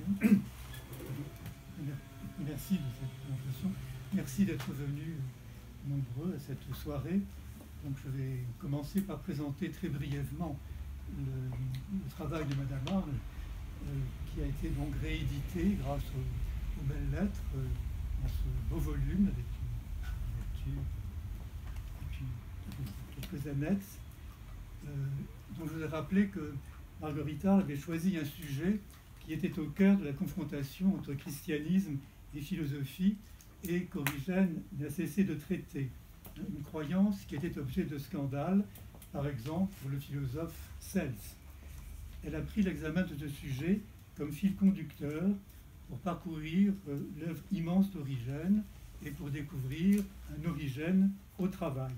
Merci de cette présentation. Merci d'être venus nombreux à cette soirée. Donc, je vais commencer par présenter très brièvement le travail de Madame Arles, qui a été donc réédité grâce aux belles lettres dans ce beau volume avec une couverture et puis quelques annexes. Donc, je voudrais rappeler que Marguerite Arles avait choisi un sujet qui était au cœur de la confrontation entre christianisme et philosophie et qu'Origène n'a cessé de traiter. Une croyance qui était objet de scandale, par exemple pour le philosophe Cels. Elle a pris l'examen de ce sujet comme fil conducteur pour parcourir l'œuvre immense d'Origène et pour découvrir un Origène au travail.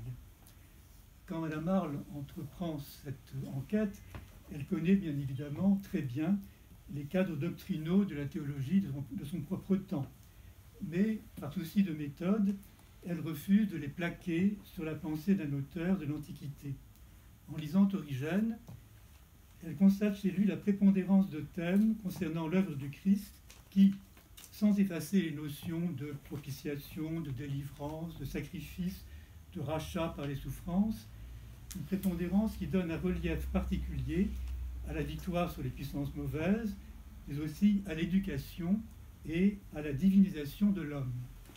Quand Madame Arles entreprend cette enquête, elle connaît bien évidemment très bien les cadres doctrinaux de la théologie de son propre temps. Mais, par souci de méthode, elle refuse de les plaquer sur la pensée d'un auteur de l'Antiquité. En lisant Origène, elle constate chez lui la prépondérance de thèmes concernant l'œuvre du Christ qui, sans effacer les notions de propitiation, de délivrance, de sacrifice, de rachat par les souffrances, une prépondérance qui donne un relief particulier à la victoire sur les puissances mauvaises, mais aussi à l'éducation et à la divinisation de l'homme.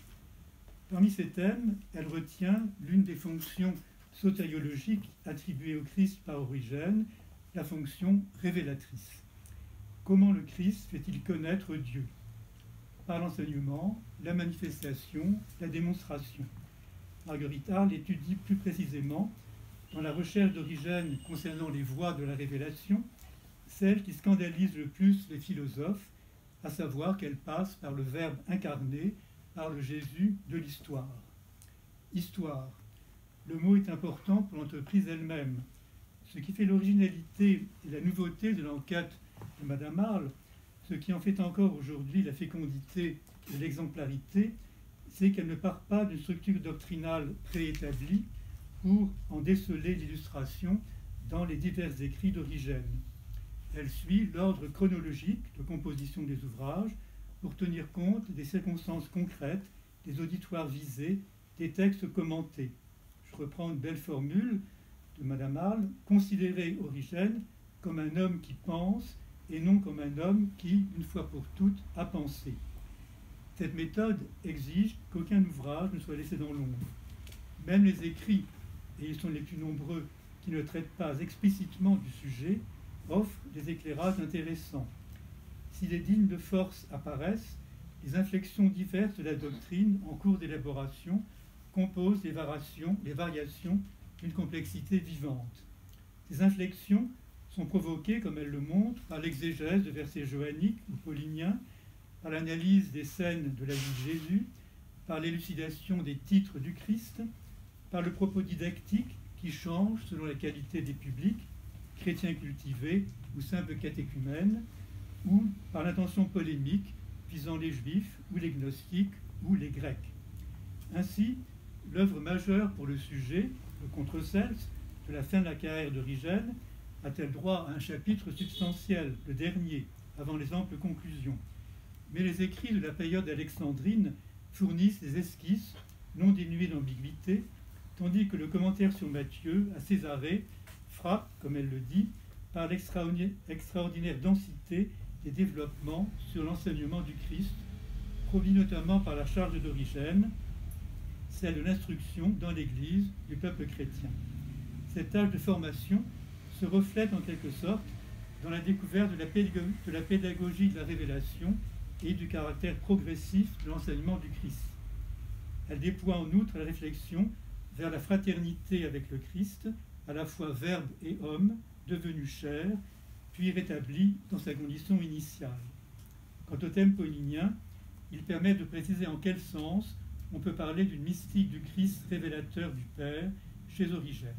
Parmi ces thèmes, elle retient l'une des fonctions sotériologiques attribuées au Christ par Origène, la fonction révélatrice. Comment le Christ fait-il connaître Dieu? Par l'enseignement, la manifestation, la démonstration. Marguerite Arles étudie plus précisément, dans la recherche d'Origène concernant les voies de la révélation, celle qui scandalise le plus les philosophes, à savoir qu'elle passe par le Verbe incarné, par le Jésus de l'histoire. Histoire. Le mot est important pour l'entreprise elle-même. Ce qui fait l'originalité et la nouveauté de l'enquête de Madame Arles, ce qui en fait encore aujourd'hui la fécondité et l'exemplarité, c'est qu'elle ne part pas d'une structure doctrinale préétablie pour en déceler l'illustration dans les divers écrits d'Origène. Elle suit l'ordre chronologique de composition des ouvrages pour tenir compte des circonstances concrètes, des auditoires visés, des textes commentés. Je reprends une belle formule de Madame Arles, considérer Origène comme un homme qui pense et non comme un homme qui, une fois pour toutes, a pensé. Cette méthode exige qu'aucun ouvrage ne soit laissé dans l'ombre. Même les écrits, et ils sont les plus nombreux, qui ne traitent pas explicitement du sujet, offrent des éclairages intéressants. Si des lignes de force apparaissent, les inflexions diverses de la doctrine en cours d'élaboration composent les variations d'une complexité vivante. Ces inflexions sont provoquées, comme elle le montre, par l'exégèse de versets johanniques ou pauliniens, par l'analyse des scènes de la vie de Jésus, par l'élucidation des titres du Christ, par le propos didactique qui change selon la qualité des publics, chrétiens cultivés ou simples catéchumènes, ou par l'intention polémique visant les juifs ou les gnostiques ou les grecs. Ainsi, l'œuvre majeure pour le sujet, le Contre-Cels, de la fin de la carrière d'Origène, a-t-elle droit à un chapitre substantiel, le dernier, avant les amples conclusions. Mais les écrits de la période alexandrine fournissent des esquisses non dénuées d'ambiguïté, tandis que le commentaire sur Matthieu, à Césarée, frappe, comme elle le dit, par l'extraordinaire densité des développements sur l'enseignement du Christ, produit notamment par la charge d'Origène, celle de l'instruction dans l'Église du peuple chrétien. Cette tâche de formation se reflète en quelque sorte dans la découverte de la pédagogie de la révélation et du caractère progressif de l'enseignement du Christ. Elle déploie en outre la réflexion vers la fraternité avec le Christ, à la fois Verbe et homme, devenu chair, puis rétabli dans sa condition initiale. Quant au thème paulinien, il permet de préciser en quel sens on peut parler d'une mystique du Christ révélateur du Père chez Origène.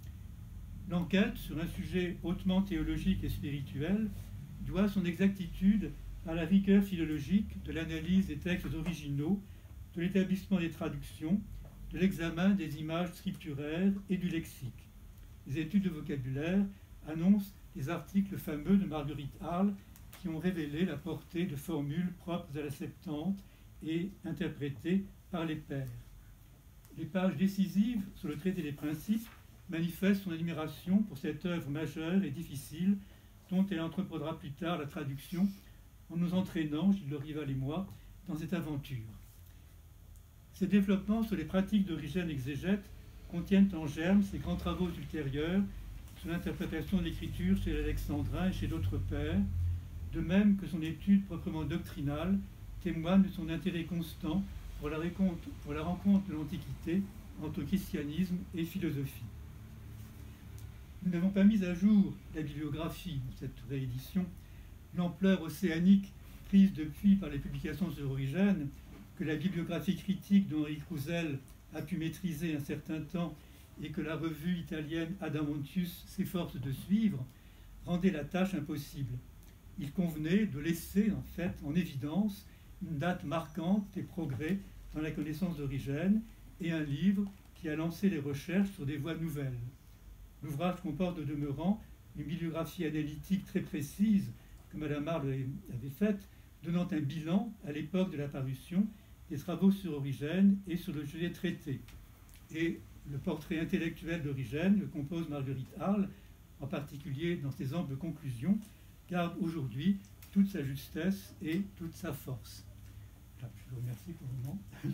L'enquête sur un sujet hautement théologique et spirituel doit son exactitude à la rigueur philologique de l'analyse des textes originaux, de l'établissement des traductions, de l'examen des images scripturaires et du lexique. Les études de vocabulaire annoncent les articles fameux de Marguerite Arles qui ont révélé la portée de formules propres à la Septante et interprétées par les pairs. Les pages décisives sur le traité des principes manifestent son admiration pour cette œuvre majeure et difficile dont elle entreprendra plus tard la traduction en nous entraînant, Gilles Lorival et moi, dans cette aventure. Ces développements sur les pratiques d'Origène exégète contiennent en germe ses grands travaux ultérieurs sur l'interprétation de l'écriture chez l'Alexandrin et chez d'autres pairs, de même que son étude proprement doctrinale témoigne de son intérêt constant pour la rencontre de l'Antiquité entre christianisme et philosophie. Nous n'avons pas mis à jour la bibliographie de cette réédition. L'ampleur océanique prise depuis par les publications sur Origène, que la bibliographie critique d'Henri Crouzel a pu maîtriser un certain temps et que la revue italienne Adamantius s'efforce de suivre, rendait la tâche impossible. Il convenait de laisser en fait en évidence une date marquante des progrès dans la connaissance d'Origène et un livre qui a lancé les recherches sur des voies nouvelles. L'ouvrage comporte au demeurant une bibliographie analytique très précise que Mme Marle avait faite, donnant un bilan à l'époque de la parution des travaux sur Origène et sur le sujet traité. Et le portrait intellectuel d'Origène, le compose Marguerite Arles, en particulier dans ses amples conclusions, garde aujourd'hui toute sa justesse et toute sa force. Voilà, je vous remercie pour le moment.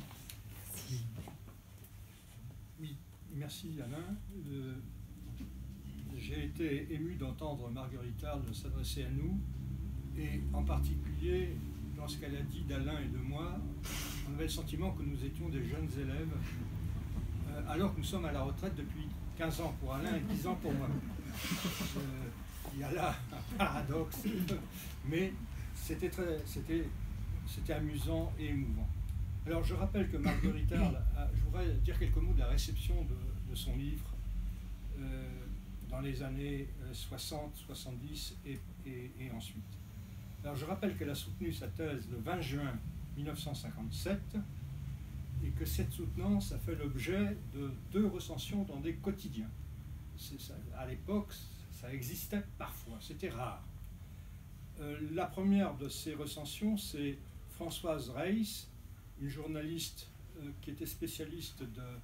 Oui, merci Alain. J'ai été ému d'entendre Marguerite Arles s'adresser à nous, et en particulier lorsqu'elle a dit d'Alain et de moi, on avait le sentiment que nous étions des jeunes élèves, alors que nous sommes à la retraite depuis 15 ans pour Alain et 10 ans pour moi. Il y a là un paradoxe, mais c'était amusant et émouvant. Alors je rappelle que Marguerite Arles, je voudrais dire quelques mots de la réception de son livre dans les années 60, 70 et ensuite. Alors je rappelle qu'elle a soutenu sa thèse le 20 juin 1957 et que cette soutenance a fait l'objet de 2 recensions dans des quotidiens. À l'époque, ça existait parfois, c'était rare. La première de ces recensions, c'est Françoise Reiss, une journaliste qui était spécialiste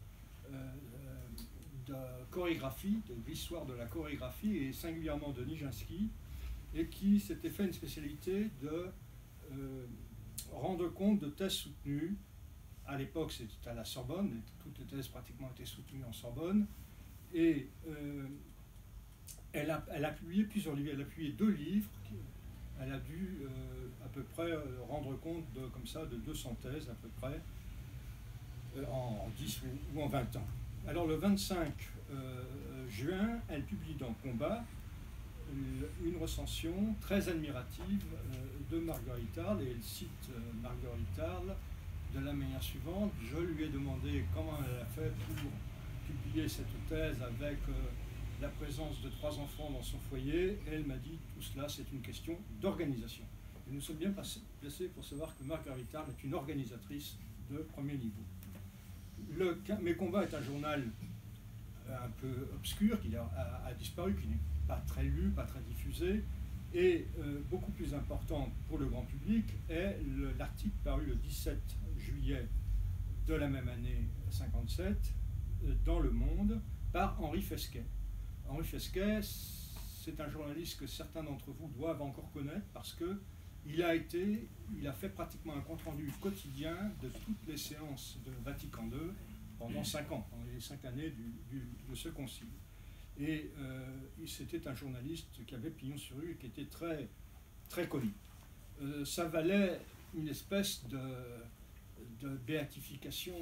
de chorégraphie, de l'histoire de la chorégraphie, et singulièrement de Nijinsky, et qui s'était fait une spécialité de rendre compte de thèses soutenues. À l'époque, c'était à la Sorbonne, toutes les thèses pratiquement étaient soutenues en Sorbonne, et elle a publié plusieurs livres, elle a publié 2 livres, elle a dû à peu près rendre compte comme ça de 200 thèses à peu près, en 10 ou en 20 ans. Alors le 25 juin, elle publie dans Combat une recension très admirative de Marguerite Arles, et elle cite Marguerite Arles de la manière suivante: je lui ai demandé comment elle a fait pour publier cette thèse avec la présence de 3 enfants dans son foyer, et elle m'a dit tout cela c'est une question d'organisation. Et nous sommes bien placés pour savoir que Marguerite Arles est une organisatrice de premier niveau. Mes combats est un journal un peu obscur, qui a disparu, qui n'est pas très lu, pas très diffusé, et beaucoup plus important pour le grand public est l'article paru le 17 juillet de la même année 57 dans Le Monde par Henri Fesquet. Henri Fesquet, c'est un journaliste que certains d'entre vous doivent encore connaître parce que il a fait pratiquement un compte-rendu quotidien de toutes les séances de Vatican II pendant 5 ans, pendant les 5 années de ce concile. Et c'était un journaliste qui avait pignon sur rue et qui était très, très connu. Ça valait une espèce de béatification,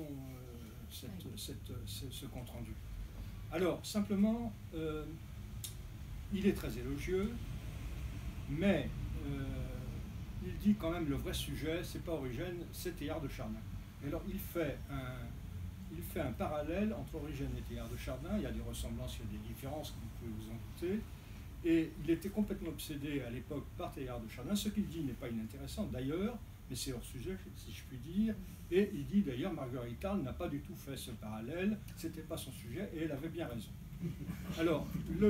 ce compte-rendu. Alors, simplement, il est très élogieux, mais il dit quand même le vrai sujet, c'est pas Origène, c'est Teilhard de Chardin. Et alors, il fait un parallèle entre Origène et Teilhard de Chardin. Il y a des ressemblances, il y a des différences, comme vous pouvez vous en douter. Et il était complètement obsédé à l'époque par Teilhard de Chardin. Ce qu'il dit n'est pas inintéressant d'ailleurs, mais c'est hors sujet, si je puis dire. Et il dit d'ailleurs, Marguerite Arles n'a pas du tout fait ce parallèle, c'était pas son sujet, et elle avait bien raison. Alors,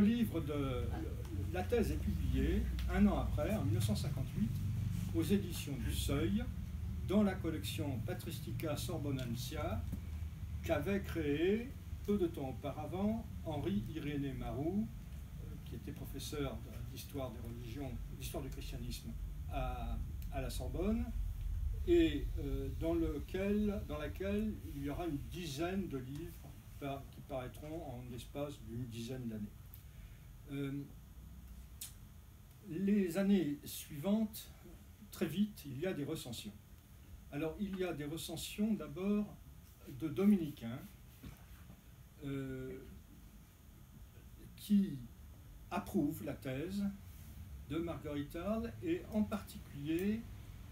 la thèse est publiée un an après, en 1958, aux éditions du Seuil, dans la collection Patristica Sorbonensia, qu'avait créée peu de temps auparavant Henri Irénée Marou, qui était professeur d'histoire des religions, d'histoire du christianisme à la Sorbonne, et dans laquelle il y aura une dizaine de livres qui paraîtront en l'espace d'une dizaine d'années. Les années suivantes, très vite, il y a des recensions. Alors, il y a des recensions d'abord de dominicains qui approuvent la thèse de Marguerite Arles et en particulier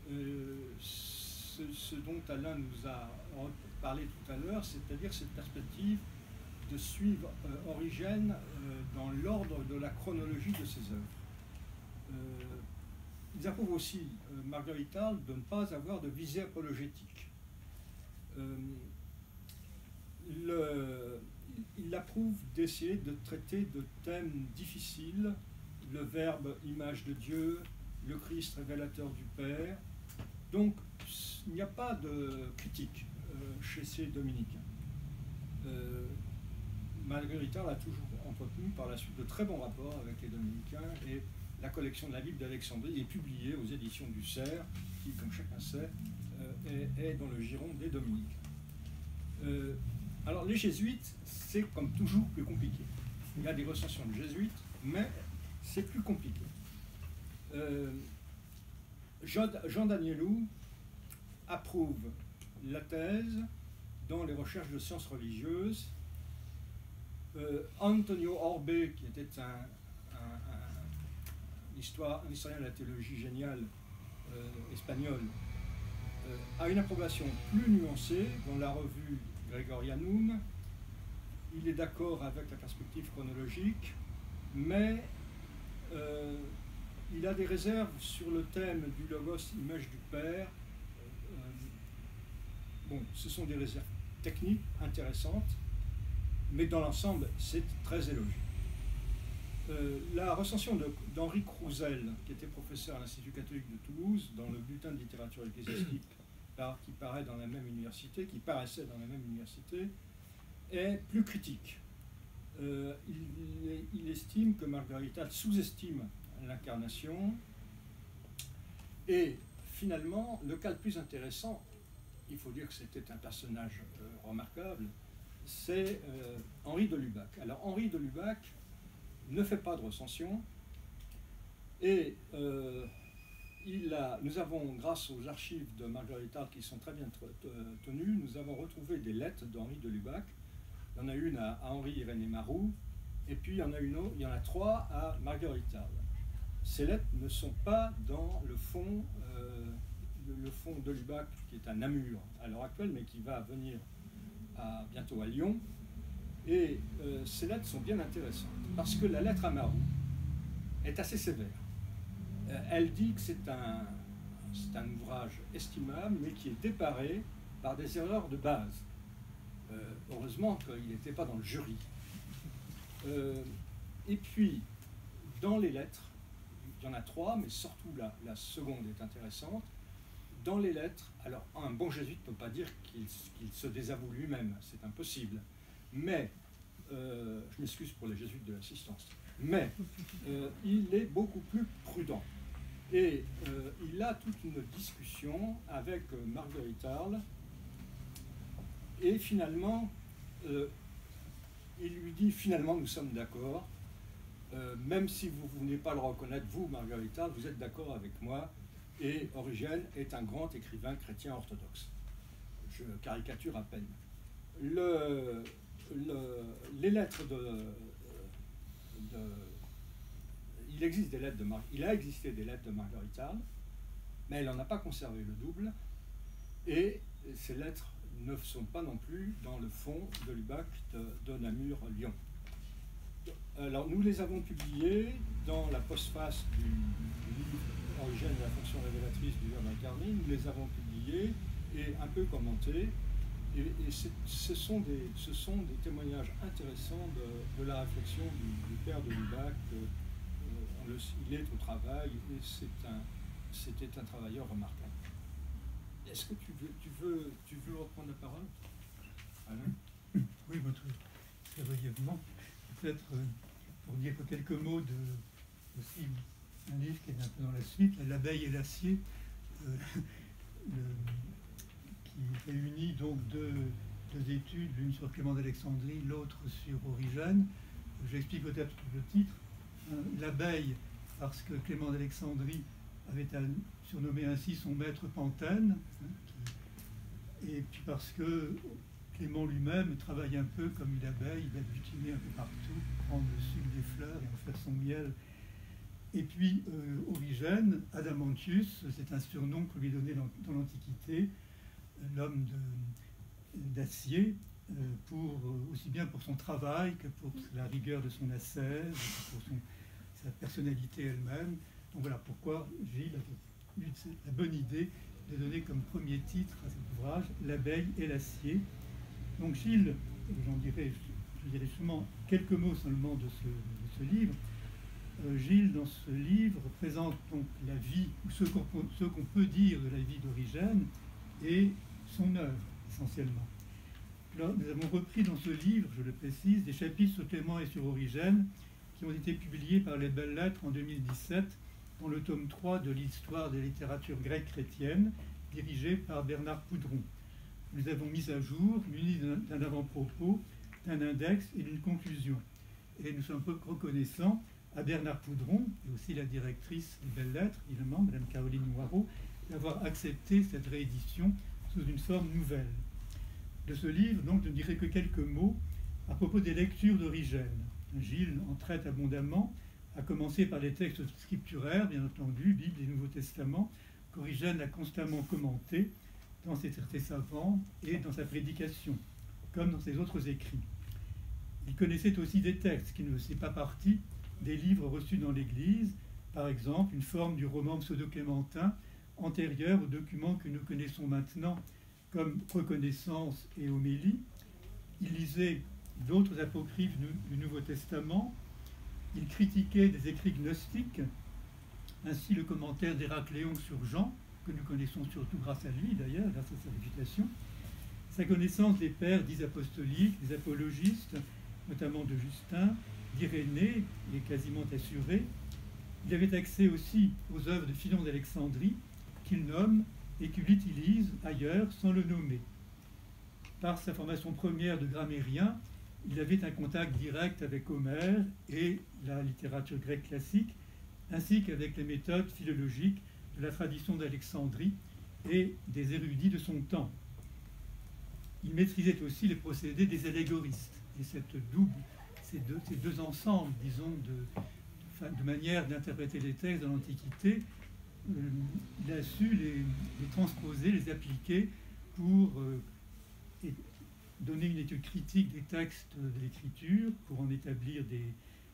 ce dont Alain nous a parlé tout à l'heure, c'est-à-dire cette perspective de suivre Origène dans l'ordre de la chronologie de ses œuvres. Ils approuvent aussi Marguerite Arles de ne pas avoir de visée apologétique. Il approuve d'essayer de traiter de thèmes difficiles, le Verbe, image de Dieu, le Christ révélateur du Père. Donc, il n'y a pas de critique chez ces dominicains. Marguerite Arles a toujours entretenu par la suite de très bons rapports avec les dominicains et la collection de la Bible d'Alexandrie est publiée aux éditions du Cerf, qui, comme chacun sait, est dans le giron des dominicains. Alors, les jésuites, c'est comme toujours plus compliqué. Il y a des recensions de jésuites, mais c'est plus compliqué. Jean Danielou approuve la thèse dans les recherches de sciences religieuses. Antonio Orbe, qui était un historien de la théologie géniale espagnol, a une approbation plus nuancée dans la revue Gregorianum. Il est d'accord avec la perspective chronologique, mais il a des réserves sur le thème du logos image du Père. Bon, ce sont des réserves techniques intéressantes, mais dans l'ensemble, c'est très élogieux. La recension d'Henri Crouzel, qui était professeur à l'Institut catholique de Toulouse, dans le bulletin de littérature ecclésiastique qui paraît dans la même université, qui paraissait dans la même université, est plus critique. Il estime que Marguerite Arles sous-estime l'incarnation, et finalement, le cas le plus intéressant, il faut dire que c'était un personnage remarquable, c'est Henri de Lubac. Alors Henri de Lubac ne fait pas de recension, et nous avons, grâce aux archives de Marguerite Arles qui sont très bien tenues, nous avons retrouvé des lettres d'Henri de Lubac. Il y en a une à Henri Irénée Marou, et puis il y en a 3 à Marguerite Arles. Ces lettres ne sont pas dans le fond de Lubac, qui est à Namur à l'heure actuelle, mais qui va venir bientôt à Lyon. Et ces lettres sont bien intéressantes, parce que la lettre à Marou est assez sévère. Elle dit que c'est un ouvrage estimable, mais qui est déparé par des erreurs de base. Heureusement qu'il n'était pas dans le jury. Et puis, dans les lettres, il y en a 3, mais surtout la seconde est intéressante. Dans les lettres, alors un bon jésuite ne peut pas dire qu'il se désavoue lui-même, c'est impossible. Mais, je m'excuse pour les jésuites de l'assistance, mais il est beaucoup plus prudent. Et il a toute une discussion avec Marguerite Arles, et finalement, il lui dit, finalement, nous sommes d'accord, même si vous ne venez pas le reconnaître, vous, Marguerite Arles, vous êtes d'accord avec moi, et Origène est un grand écrivain chrétien orthodoxe. Je caricature à peine. Les lettres il a existé des lettres de Marguerite Arles, mais elle n'en a pas conservé le double, et ces lettres ne sont pas non plus dans le fond de Lubac de Namur-Lyon. Alors nous les avons publiées dans la postface du livre Origène de la fonction révélatrice du Verbe incarné. Nous les avons publiées et un peu commentées, ce sont des témoignages intéressants de la réflexion du père de Lubac. Il est au travail et c'était un travailleur remarquable. Est-ce que tu veux reprendre la parole, Alain? Oui, très brièvement. Peut-être pour dire quelques mots aussi un livre qui est un peu dans la suite, L'abeille et l'acier, qui réunit donc deux études, l'une sur Clément d'Alexandrie, l'autre sur Origène. J'explique peut-être le titre. L'abeille, parce que Clément d'Alexandrie avait surnommé ainsi son maître Pantène, et puis parce que Clément lui-même travaille un peu comme une abeille, il va butiner un peu partout, prendre le sucre des fleurs et en faire son miel. Et puis Origène, Adamantius, c'est un surnom qu'on lui donnait dans l'Antiquité, l'homme d'acier, aussi bien pour son travail que pour la rigueur de son ascèse, pour sa personnalité elle-même. Donc voilà pourquoi Gilles a eu la bonne idée de donner comme premier titre à cet ouvrage L'abeille et l'acier. Donc Gilles, je dirais justement quelques mots seulement de ce livre. Gilles, dans ce livre, présente donc la vie, ou ce qu'on peut dire de la vie d'Origène et son œuvre, essentiellement. Là, nous avons repris dans ce livre, je le précise, des chapitres sur Clément et sur Origène qui ont été publiés par les Belles Lettres en 2017 dans le tome 3 de l'histoire des littératures grecques chrétiennes, dirigé par Bernard Poudron. Nous les avons mis à jour, munis d'un avant-propos, d'un index et d'une conclusion. Et nous sommes reconnaissants à Bernard Poudron, et aussi la directrice des Belles Lettres, évidemment, Mme Caroline Noireau, d'avoir accepté cette réédition sous une forme nouvelle. De ce livre, donc, je ne dirai que quelques mots à propos des lectures d'Origène. Gilles en traite abondamment, à commencer par les textes scripturaires, bien entendu, Bible et Nouveau Testament, qu'Origène a constamment commenté dans ses traités savants et dans sa prédication, comme dans ses autres écrits. Il connaissait aussi des textes qui ne faisaient pas partie des livres reçus dans l'Église, par exemple une forme du roman pseudo-clémentin antérieure aux documents que nous connaissons maintenant comme Reconnaissance et Homélie. Il lisait d'autres apocryphes du Nouveau Testament. Il critiquait des écrits gnostiques, ainsi le commentaire d'Héracléon sur Jean, que nous connaissons surtout grâce à lui d'ailleurs, grâce à sa réputation. Sa connaissance des pères dits apostoliques, des apologistes, notamment de Justin, d'Irénée, est quasiment assurée. Il avait accès aussi aux œuvres de Philon d'Alexandrie, qu'il nomme et qu'il utilise ailleurs sans le nommer. Par sa formation première de grammairien, il avait un contact direct avec Homère et la littérature grecque classique, ainsi qu'avec les méthodes philologiques de la tradition d'Alexandrie et des érudits de son temps. Il maîtrisait aussi les procédés des allégoristes. Et ces deux ensembles, disons, de manière d'interpréter les textes dans l'Antiquité, il a su les transposer, les appliquer pour donner une étude critique des textes de l'Écriture, pour en établir des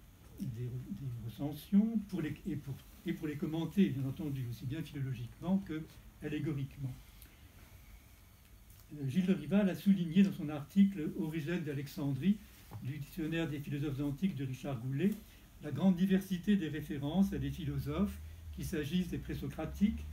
recensions, pour les commenter, bien entendu, aussi bien philologiquement que allégoriquement. Gilles de Rival a souligné dans son article « Origène d'Alexandrie » du dictionnaire des philosophes antiques de Richard Goulet la grande diversité des références à des philosophes, qu'il s'agisse des présocratiques,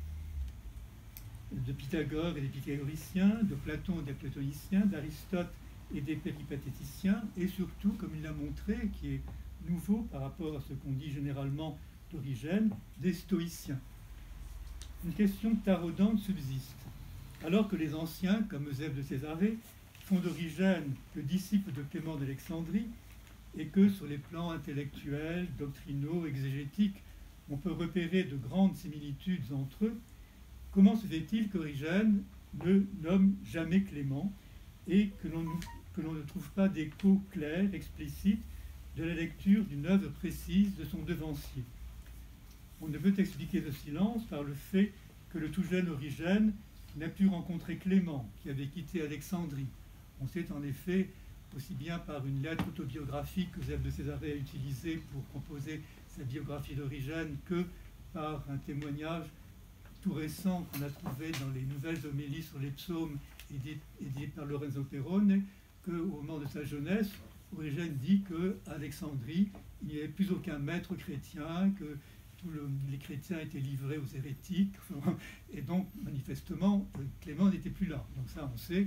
de Pythagore et des pythagoriciens, de Platon et des platoniciens, d'Aristote et des péripatéticiens, et surtout, comme il l'a montré, qui est nouveau par rapport à ce qu'on dit généralement d'Origène, des stoïciens. Une question taraudante subsiste. Alors que les anciens, comme Eusèbe de Césarée, font d'Origène le disciple de Clément d'Alexandrie, et que sur les plans intellectuels, doctrinaux, exégétiques, on peut repérer de grandes similitudes entre eux, comment se fait-il qu'Origène ne nomme jamais Clément et que l'on ne trouve pas d'écho clair, explicite, de la lecture d'une œuvre précise de son devancier? On ne peut expliquer ce silence par le fait que le tout jeune Origène n'a pu rencontrer Clément, qui avait quitté Alexandrie. On sait en effet, aussi bien par une lettre autobiographique qu'Eusèbe de Césarée a utilisée pour composer sa biographie d'Origène, que par un témoignage tout récent qu'on a trouvé dans les nouvelles homélies sur les psaumes édité par Lorenzo Perrone, qu'au moment de sa jeunesse, Origène dit qu'à Alexandrie, il n'y avait plus aucun maître chrétien, que les chrétiens étaient livrés aux hérétiques, et donc manifestement Clément n'était plus là. Donc ça on sait,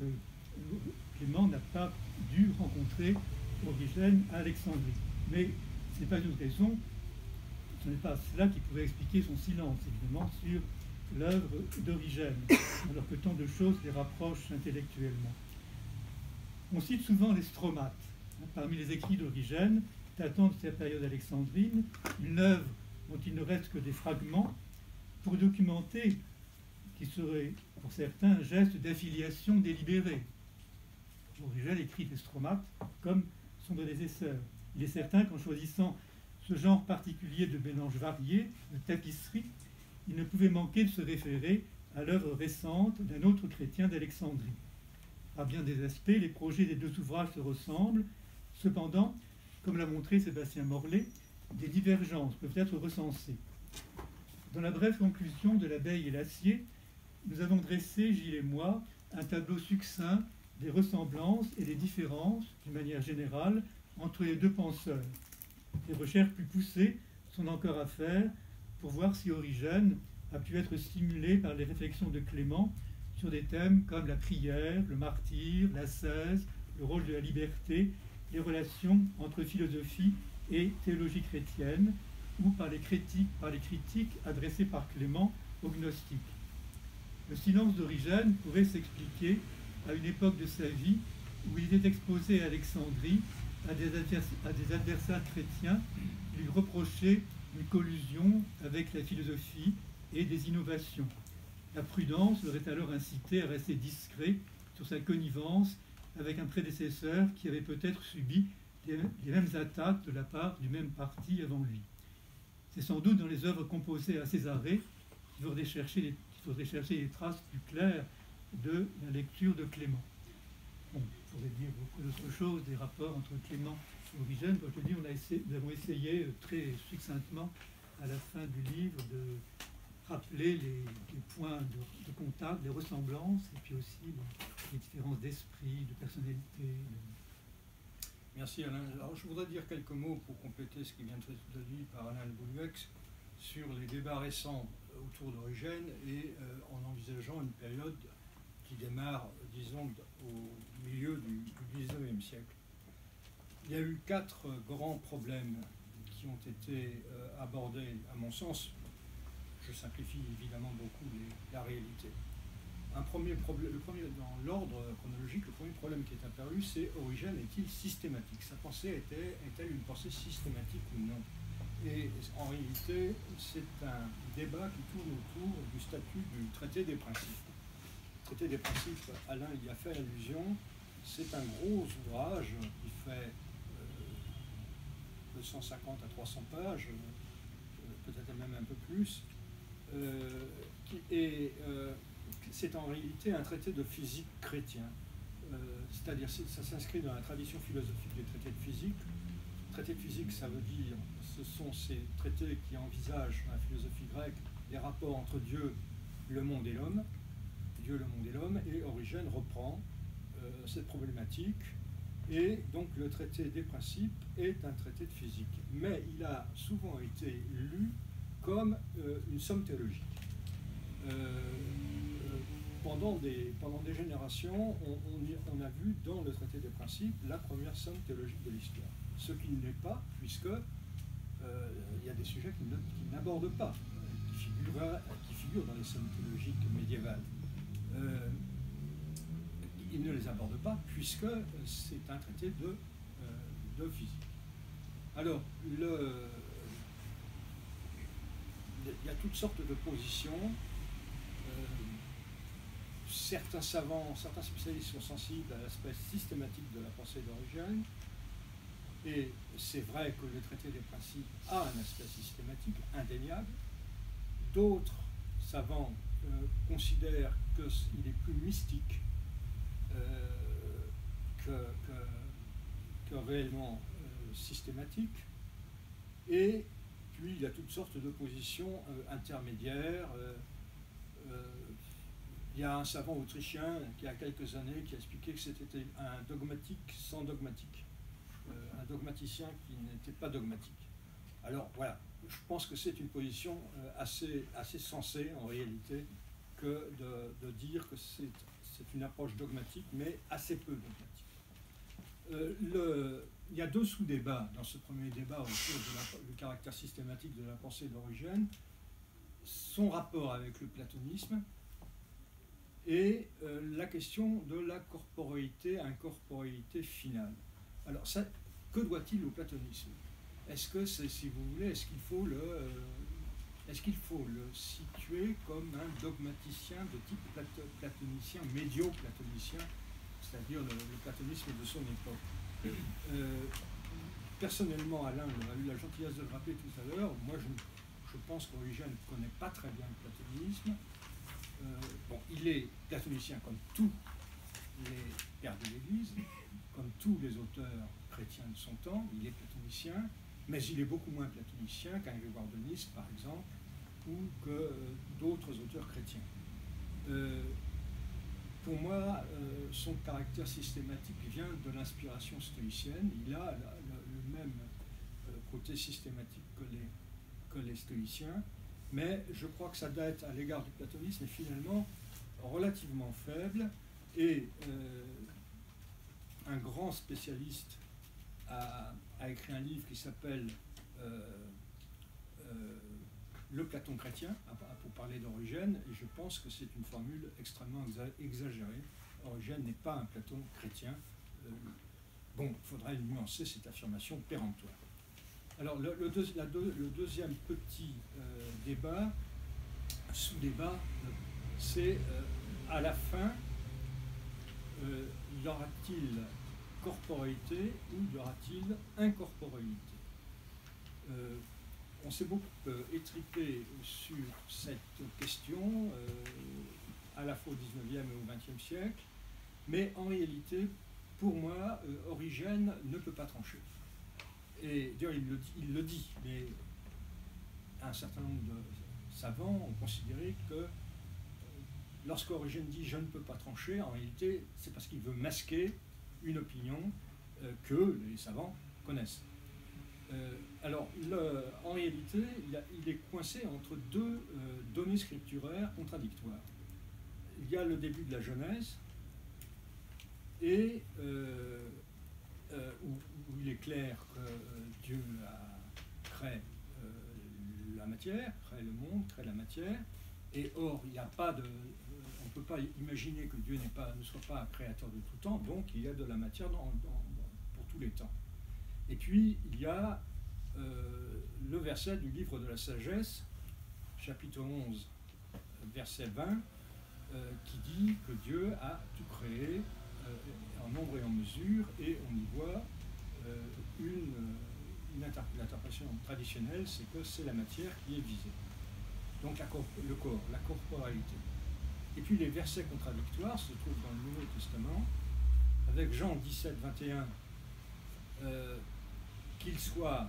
Clément n'a pas dû rencontrer Origène à Alexandrie. Mais ce n'est pas une raison, ce n'est pas cela qui pouvait expliquer son silence, évidemment, sur l'œuvre d'Origène, alors que tant de choses les rapprochent intellectuellement. On cite souvent les stromates, parmi les écrits d'Origène, datant de cette période alexandrine, une œuvre dont il ne reste que des fragments, pour documenter qui serait, pour certains, un geste d'affiliation délibérée. Origène écrit des stromates comme son prédécesseur. Il est certain qu'en choisissant ce genre particulier de mélange varié, de tapisserie, il ne pouvait manquer de se référer à l'œuvre récente d'un autre chrétien d'Alexandrie. À bien des aspects, les projets des deux ouvrages se ressemblent. Cependant, comme l'a montré Sébastien Morlet, des divergences peuvent être recensées. Dans la brève conclusion de l'abeille et l'acier, nous avons dressé, Gilles et moi, un tableau succinct des ressemblances et des différences, d'une manière générale, entre les deux penseurs. Des recherches plus poussées sont encore à faire pour voir si Origène a pu être stimulé par les réflexions de Clément sur des thèmes comme la prière, le martyre, l'ascèse, le rôle de la liberté, les relations entre philosophie et théologie chrétienne, ou par les critiques adressées par Clément aux gnostiques. Le silence d'Origène pourrait s'expliquer à une époque de sa vie où il était exposé à Alexandrie à des adversaires chrétiens qui lui reprochaient une collusion avec la philosophie et des innovations. La prudence l'aurait alors incité à rester discret sur sa connivence avec un prédécesseur qui avait peut-être subi les mêmes attaques de la part du même parti avant lui. C'est sans doute dans les œuvres composées à Césarée qu'il faudrait chercher les traces plus claires de la lecture de Clément. Bon, on pourrait dire beaucoup d'autres choses, des rapports entre Clément et Origène. Comme je te dis, nous avons essayé très succinctement à la fin du livre de rappeler les points de contact, les ressemblances, et puis aussi les différences d'esprit, de personnalité. Merci Alain. Alors, je voudrais dire quelques mots pour compléter ce qui vient d'être dit par Alain Le Boulouex sur les débats récents autour d'Origène et en envisageant une période qui démarre, disons, au milieu du XIXe siècle. Il y a eu 4 grands problèmes qui ont été abordés, à mon sens. Je simplifie évidemment beaucoup la réalité. Un premier problème, dans l'ordre chronologique, le premier problème qui est apparu, c'est Origène est-il systématique? Sa pensée est-elle une pensée systématique ou non? Et en réalité, c'est un débat qui tourne autour du statut du traité des principes. Le traité des principes, Alain y a fait allusion, c'est un gros ouvrage qui fait de 150 à 300 pages, peut-être même un peu plus, c'est en réalité un traité de physique chrétien. C'est-à-dire ça s'inscrit dans la tradition philosophique des traités de physique. Traité de physique, ça veut dire, ce sont ces traités qui envisagent dans la philosophie grecque les rapports entre Dieu, le monde et l'homme. Dieu, le monde et l'homme, et Origène reprend cette problématique. Et donc le traité des principes est un traité de physique. Mais il a souvent été lu comme une somme théologique. Pendant des générations, on a vu dans le traité des principes la première somme théologique de l'histoire. Ce qui ne l'est pas, puisque il y a des sujets qu'il n'aborde pas, qui figurent dans les sommes théologiques médiévales. Il ne les aborde pas, puisque c'est un traité de physique. Alors, il y a toutes sortes de positions. Certains savants, certains spécialistes sont sensibles à l'aspect systématique de la pensée d'Origène, et c'est vrai que le traité des principes a un aspect systématique indéniable. D'autres savants considèrent qu'il est plus mystique que réellement systématique, et puis il y a toutes sortes de positions intermédiaires Il y a un savant autrichien qui a quelques années qui a expliqué que c'était un dogmatique sans dogmatique, un dogmaticien qui n'était pas dogmatique. Alors voilà, je pense que c'est une position assez sensée en réalité que de dire que c'est une approche dogmatique, mais assez peu dogmatique. Il y a deux sous-débats dans ce premier débat autour du caractère systématique de la pensée d'Origène, son rapport avec le platonisme et la question de la corporéité, incorporéité finale. Alors, ça, que doit-il au platonisme? Est-ce que, si vous voulez, est-ce qu'il faut le situer comme un dogmaticien de type platonicien, médio-platonicien, c'est-à-dire le platonisme de son époque? Personnellement, Alain a eu la gentillesse de le rappeler tout à l'heure, moi je pense qu'Origène ne connaît pas très bien le platonisme. Bon, il est platonicien comme tous les pères de l'Église, comme tous les auteurs chrétiens de son temps, il est platonicien, mais il est beaucoup moins platonicien qu'un Grégoire de Nice, par exemple, ou que d'autres auteurs chrétiens. Pour moi, son caractère systématique vient de l'inspiration stoïcienne. Il a le même côté systématique que les stoïciens, mais je crois que sa dette à l'égard du platonisme est finalement relativement faible, et un grand spécialiste a écrit un livre qui s'appelle Le Platon chrétien, pour parler d'Origène, et je pense que c'est une formule extrêmement exagérée. Origène n'est pas un Platon chrétien. Bon, il faudrait nuancer cette affirmation péremptoire. Alors, le deuxième petit débat, sous-débat, c'est à la fin, y aura-t-il corporéité ou y aura-t-il incorporéité? On s'est beaucoup étripé sur cette question, à la fois au XIXe et au XXe siècle, mais en réalité, pour moi, Origène ne peut pas trancher. Et d'ailleurs, il le dit, mais un certain nombre de savants ont considéré que lorsqu'Origène dit « je ne peux pas trancher », en réalité, c'est parce qu'il veut masquer une opinion que les savants connaissent. Alors, en réalité, il est coincé entre deux données scripturaires contradictoires. Il y a le début de la Genèse, et où il est clair que Dieu crée la matière, crée le monde, crée la matière, et or, il n'y a pas de... on ne peut pas imaginer que Dieu ne soit pas un créateur de tout temps, donc il y a de la matière pour tous les temps. Et puis, il y a le verset du livre de la sagesse, chapitre 11, verset 20, qui dit que Dieu a tout créé en nombre et en mesure, et on y voit l'interprétation traditionnelle, c'est que c'est la matière qui est visée. Donc le corps, la corporalité. Et puis les versets contradictoires se trouvent dans le Nouveau Testament, avec Jean 17, 21, qu'ils soient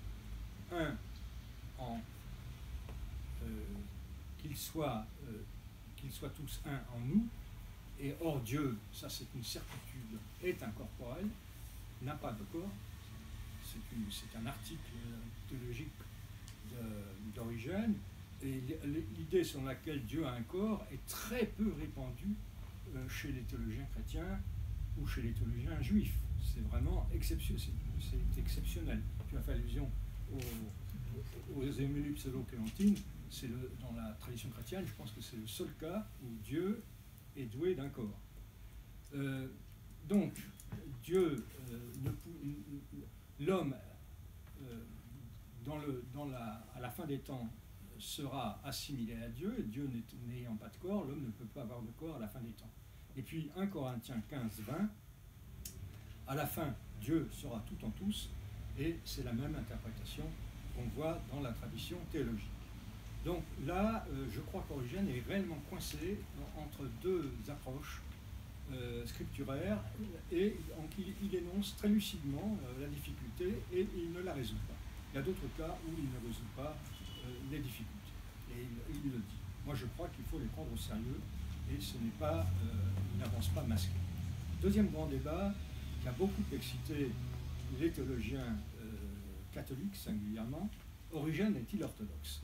qu'ils soient tous un en nous, et or Dieu, ça c'est une certitude, est incorporel, n'a pas de corps. C'est un article théologique d'Origène, et l'idée selon laquelle Dieu a un corps est très peu répandue chez les théologiens chrétiens ou chez les théologiens juifs. C'est vraiment c'est exceptionnel. Tu as fait allusion aux Émile pseudo-clémentines, dans la tradition chrétienne, je pense que c'est le seul cas où Dieu est doué d'un corps. Donc, Dieu, l'homme, à la fin des temps, sera assimilé à Dieu, et Dieu n'ayant pas de corps, l'homme ne peut pas avoir de corps à la fin des temps. Et puis 1 Corinthiens 15, 20, à la fin, Dieu sera tout en tous, et c'est la même interprétation qu'on voit dans la tradition théologique. Donc là, je crois qu'Origène est réellement coincé entre deux approches scripturaires, et il énonce très lucidement la difficulté, et il ne la résout pas. Il y a d'autres cas où il ne résout pas les difficultés, et il le dit. Moi, je crois qu'il faut les prendre au sérieux, et il n'avance pas masqué. Deuxième grand débat qui a beaucoup excité les théologiens catholiques singulièrement, Origène est-il orthodoxe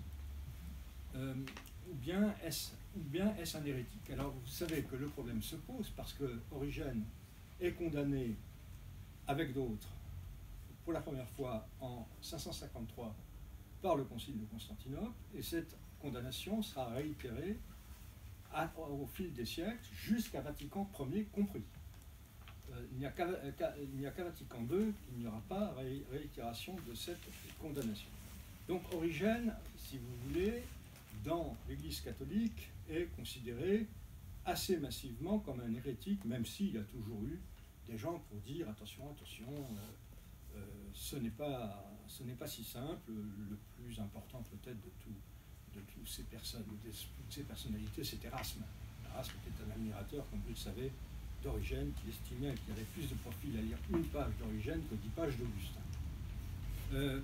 ou bien est-ce un hérétique? Alors vous savez que le problème se pose parce que Origène est condamné avec d'autres pour la première fois en 553 par le Concile de Constantinople, et cette condamnation sera réitérée au fil des siècles jusqu'à Vatican Ier compris. Il n'y a qu'à Vatican II qu'il n'y aura pas réitération de cette condamnation. Donc Origène, si vous voulez, dans l'Église catholique, est considéré assez massivement comme un hérétique, même s'il y a toujours eu des gens pour dire attention, ce n'est pas si simple. Le plus important peut-être de toutes ces personnalités, c'est Erasme. Erasme était un admirateur, comme vous le savez, d'Origène, qui estimait qu'il y avait plus de profil à lire une page d'Origène que 10 pages d'Augustin.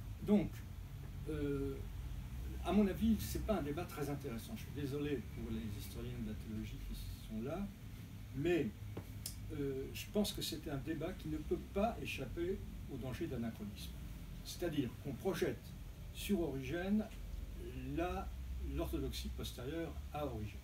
À mon avis, ce n'est pas un débat très intéressant. Je suis désolé pour les historiens de la théologie qui sont là, mais je pense que c'est un débat qui ne peut pas échapper au danger d'anachronisme. C'est-à-dire qu'on projette sur Origène l'orthodoxie postérieure à Origène.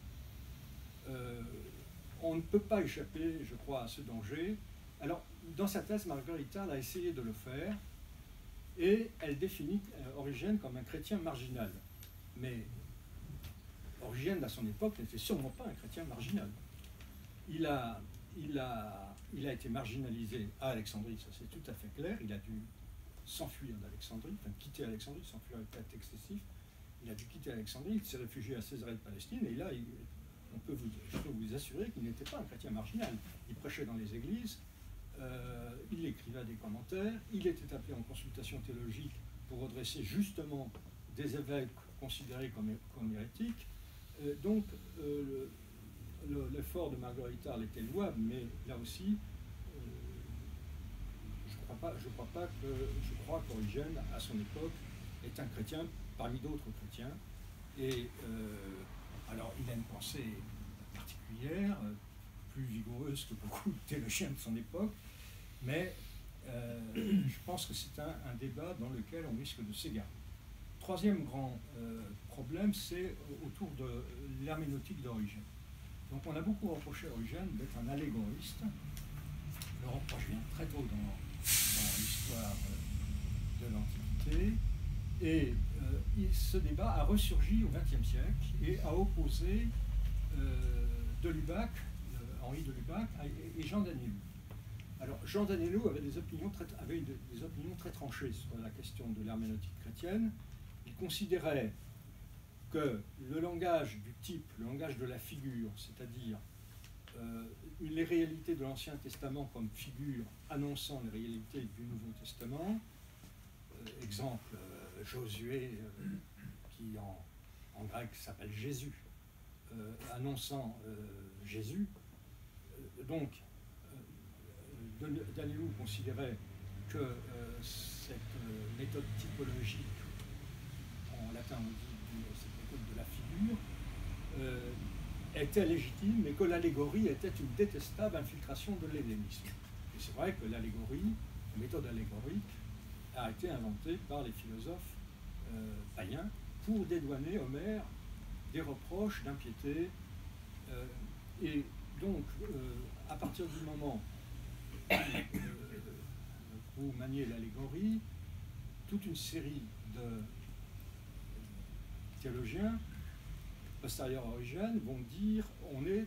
On ne peut pas échapper, je crois, à ce danger. Alors, dans sa thèse, Marguerite Harle a essayé de le faire, et elle définit Origène comme un chrétien marginal. Mais Origène, à son époque, n'était sûrement pas un chrétien marginal. Il a été marginalisé à Alexandrie, ça c'est tout à fait clair. Il a dû s'enfuir d'Alexandrie, enfin quitter Alexandrie, s'enfuir est peut-être excessif. Il a dû quitter Alexandrie, il s'est réfugié à Césarée de Palestine, et là, je peux vous assurer qu'il n'était pas un chrétien marginal. Il prêchait dans les églises, il écrivait des commentaires, il était appelé en consultation théologique pour redresser justement des évêques considérés comme hérétiques. L'effort de Marguerite Harle était louable, mais là aussi, je crois qu'Origène, à son époque, est un chrétien parmi d'autres chrétiens. Et alors, il a une pensée particulière, plus vigoureuse que beaucoup de théologiens de son époque, mais je pense que c'est un débat dans lequel on risque de s'égarer. Troisième grand problème, c'est autour de l'herméneutique d'Origène. Donc on a beaucoup reproché à Origène d'être un allégoriste. Le reproche vient très tôt dans l'histoire de l'Antiquité. Et ce débat a ressurgi au XXe siècle et a opposé de Lubac, Henri de Lubac et Jean d'Agnelou. Alors Jean d'Agnelou avait des opinions très tranchées sur la question de l'herméneutique chrétienne. Il considérait que le langage du type, le langage de la figure, c'est-à-dire les réalités de l'Ancien Testament comme figure annonçant les réalités du Nouveau Testament, exemple Josué, qui en grec s'appelle Jésus, annonçant Jésus. Donc, D'Agnelou considérait que cette méthode typologique, en latin on dit cette méthode de la figure, était légitime, mais que l'allégorie était une détestable infiltration de l'hellénisme. Et c'est vrai que l'allégorie, la méthode allégorique, a été inventée par les philosophes païens pour dédouaner Homère des reproches d'impiété. Et donc, à partir du moment où vous maniez l'allégorie, toute une série de théologiens postérieurs à Origène vont dire on est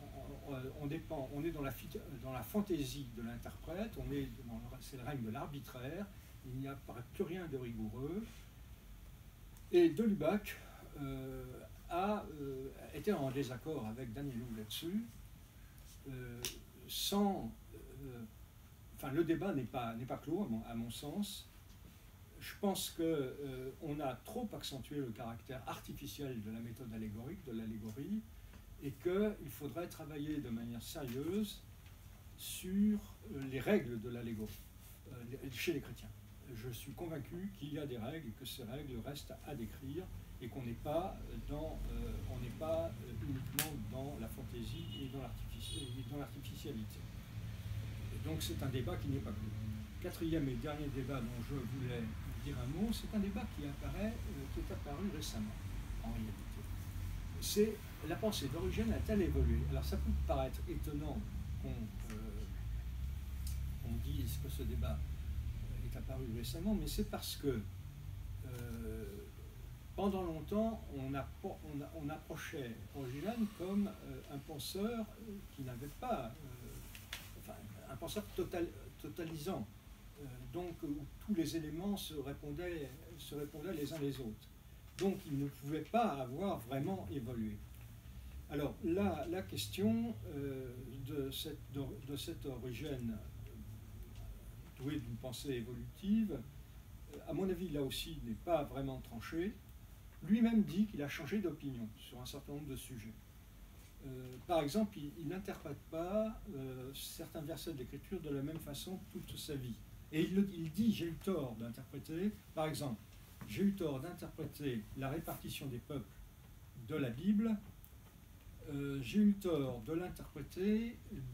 dans la fantaisie de l'interprète, c'est le règne de l'arbitraire, il n'y a plus rien de rigoureux. Et de Lubac était en désaccord avec D'Agnelou là-dessus, le débat n'est pas clos à mon sens. Je pense qu'on a trop accentué le caractère artificiel de la méthode allégorique, de l'allégorie, et qu'il faudrait travailler de manière sérieuse sur les règles de l'allégorie chez les chrétiens. Je suis convaincu qu'il y a des règles et que ces règles restent à décrire et qu'on n'est pas uniquement dans la l'artificialité. Et donc c'est un débat qui n'est pas clos. Quatrième et dernier débat dont je voulais dire un mot, c'est un débat qui est apparu récemment, en réalité. C'est la pensée d'Origène a-t-elle évolué? Alors ça peut paraître étonnant qu'on dise que ce débat est apparu récemment, mais c'est parce que pendant longtemps, on approchait Origène comme un penseur qui n'avait pas, un penseur totalisant, donc où tous les éléments se répondaient les uns les autres. Donc il ne pouvait pas avoir vraiment évolué. Alors là, la question de cet Origène doué d'une pensée évolutive, à mon avis, là aussi, n'est pas vraiment tranchée. Lui-même dit qu'il a changé d'opinion sur un certain nombre de sujets. Par exemple, il n'interprète pas certains versets de l'Écriture de la même façon toute sa vie. Et il dit, j'ai eu tort d'interpréter, par exemple, j'ai eu tort d'interpréter la répartition des peuples de la Bible, j'ai eu tort de l'interpréter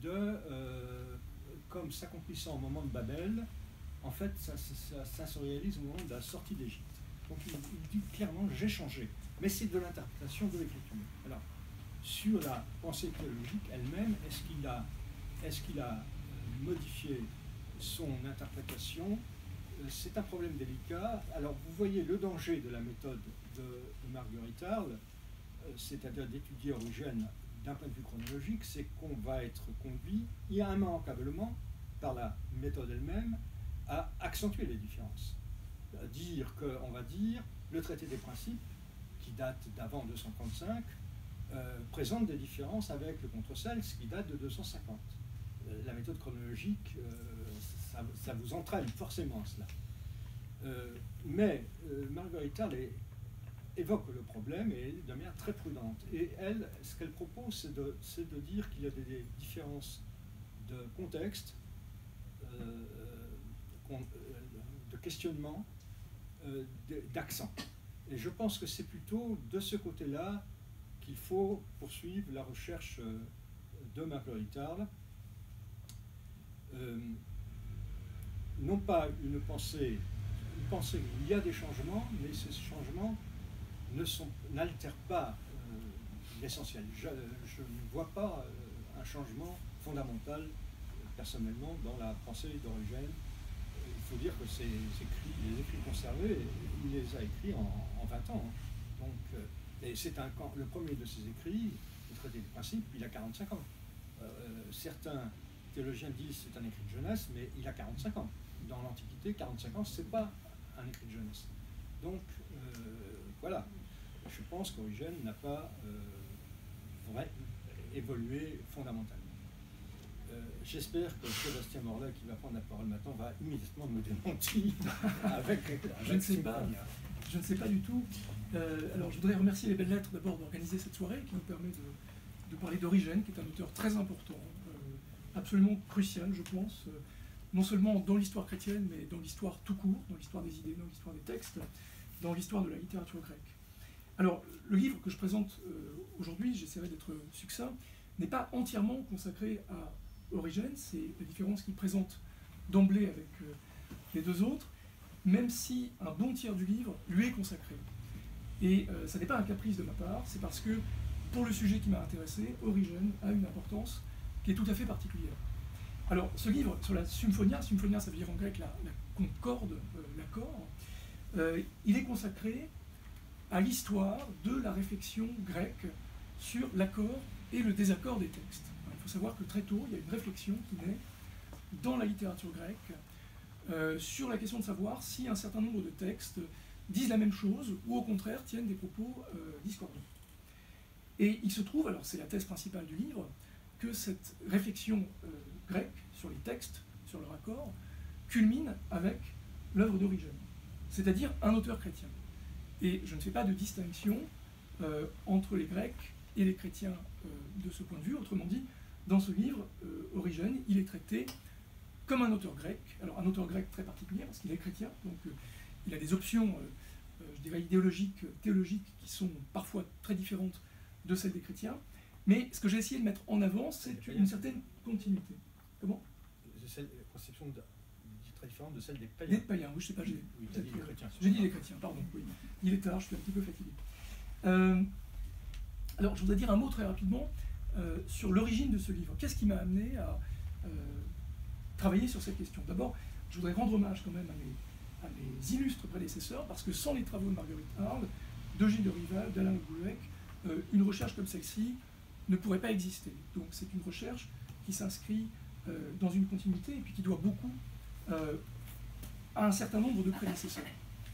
comme s'accomplissant au moment de Babel. En fait, ça se réalise au moment de la sortie d'Égypte. Donc il dit clairement, j'ai changé. Mais c'est de l'interprétation de l'Écriture. Alors, sur la pensée théologique elle-même, est-ce qu'il a modifié son interprétation? C'est un problème délicat. Alors, vous voyez le danger de la méthode de Marguerite Arles, c'est-à-dire d'étudier Origène d'un point de vue chronologique, c'est qu'on va être conduit immanquablement par la méthode elle-même à accentuer les différences. On va dire, le traité des principes, qui date d'avant 235, présente des différences avec le Contre-Cels, qui date de 250. La méthode chronologique, ça vous entraîne forcément cela. Mais Marguerite Arles évoque le problème et de manière très prudente. Et elle, ce qu'elle propose, c'est de dire qu'il y a des différences de contexte, de questionnement, d'accent. Et je pense que c'est plutôt de ce côté-là qu'il faut poursuivre la recherche de Marguerite Arles. Non pas une pensée où il y a des changements, mais ces changements n'altèrent pas l'essentiel. Je ne vois pas un changement fondamental, personnellement, dans la pensée d'Origène. Il faut dire que les écrits conservés, il les a écrits en 20 ans. Hein. Donc, et c'est le premier de ses écrits, le traité des principes, il a 45 ans. Certains théologiens disent que c'est un écrit de jeunesse, mais il a 45 ans. Dans l'Antiquité, 45 ans, ce n'est pas un écrit de jeunesse. Donc, voilà. Je pense qu'Origène n'a pas évolué fondamentalement. J'espère que Sébastien Morla, qui va prendre la parole maintenant, va immédiatement me démentir avec je ne sais pas du tout. Alors, je voudrais remercier les Belles Lettres d'abord d'organiser cette soirée qui nous permet de parler d'Origène, qui est un auteur très important, absolument crucial, je pense, non seulement dans l'histoire chrétienne, mais dans l'histoire tout court, dans l'histoire des idées, dans l'histoire des textes, dans l'histoire de la littérature grecque. Alors, le livre que je présente aujourd'hui, j'essaierai d'être succinct, n'est pas entièrement consacré à Origène, c'est la différence qu'il présente d'emblée avec les deux autres, même si un bon tiers du livre lui est consacré. Et ça n'est pas un caprice de ma part, c'est parce que, pour le sujet qui m'a intéressé, Origène a une importance qui est tout à fait particulière. Alors, ce livre sur la symphonia, ça veut dire en grec la concorde, l'accord, il est consacré à l'histoire de la réflexion grecque sur l'accord et le désaccord des textes. Il faut savoir que très tôt, il y a une réflexion qui naît dans la littérature grecque sur la question de savoir si un certain nombre de textes disent la même chose ou au contraire tiennent des propos discordants. Et il se trouve, alors c'est la thèse principale du livre, que cette réflexion grecque sur les textes, sur leur accord, culmine avec l'œuvre d'Origène, c'est-à-dire un auteur chrétien. Et je ne fais pas de distinction entre les Grecs et les chrétiens de ce point de vue. Autrement dit, dans ce livre, Origène, il est traité comme un auteur grec. Alors un auteur grec très particulier, parce qu'il est chrétien, donc il a des options, je dirais, idéologiques, théologiques, qui sont parfois très différentes de celles des chrétiens, Mais ce que j'ai essayé de mettre en avant, c'est une certaine continuité. Comment? C'est la conception très différente de celle des païens. Des païens, oui, je sais pas, j'ai dit les chrétiens. J'ai dit les chrétiens, pardon, oui. Il est tard, je suis un petit peu fatigué. Alors, je voudrais dire un mot très rapidement sur l'origine de ce livre. Qu'est-ce qui m'a amené à travailler sur cette question? D'abord, je voudrais rendre hommage quand même à mes illustres prédécesseurs, parce que sans les travaux de Marguerite Hard, de Gilles de Rival, d'Alain Le Goullec, une recherche comme celle-ci ne pourrait pas exister. Donc c'est une recherche qui s'inscrit dans une continuité et puis qui doit beaucoup à un certain nombre de prédécesseurs.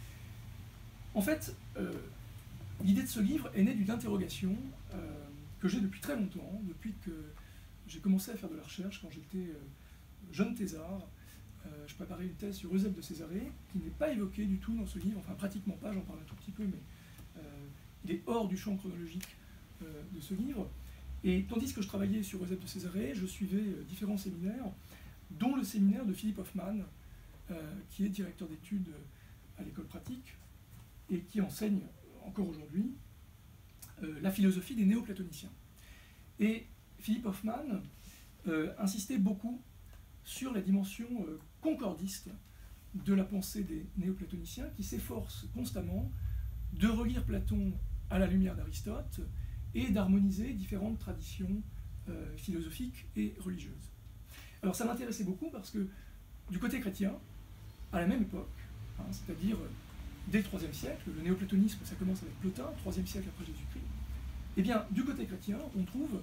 En fait, l'idée de ce livre est née d'une interrogation que j'ai depuis très longtemps, depuis que j'ai commencé à faire de la recherche quand j'étais jeune thésard. Je préparais une thèse sur Eusèbe de Césarée, qui n'est pas évoquée du tout dans ce livre, enfin pratiquement pas, j'en parle un tout petit peu, mais il est hors du champ chronologique de ce livre. Et tandis que je travaillais sur Eusèbe de Césarée, je suivais différents séminaires, dont le séminaire de Philippe Hoffmann, qui est directeur d'études à l'école pratique, et qui enseigne encore aujourd'hui la philosophie des néoplatoniciens. Et Philippe Hoffmann insistait beaucoup sur la dimension concordiste de la pensée des néoplatoniciens, qui s'efforcent constamment de relire Platon à la lumière d'Aristote et d'harmoniser différentes traditions philosophiques et religieuses. Alors ça m'intéressait beaucoup parce que du côté chrétien, à la même époque, hein, c'est-à-dire dès le IIIe siècle, le néoplatonisme, ça commence avec Plotin, IIIe siècle après Jésus-Christ, eh bien, du côté chrétien, on trouve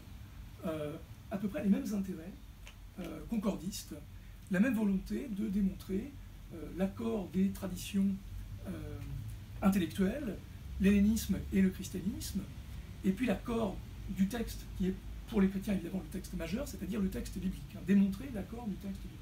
à peu près les mêmes intérêts concordistes, la même volonté de démontrer l'accord des traditions intellectuelles, l'hellénisme et le christianisme, et puis l'accord du texte, qui est pour les chrétiens évidemment le texte majeur, c'est-à-dire le texte biblique, hein, démontrer l'accord du texte biblique.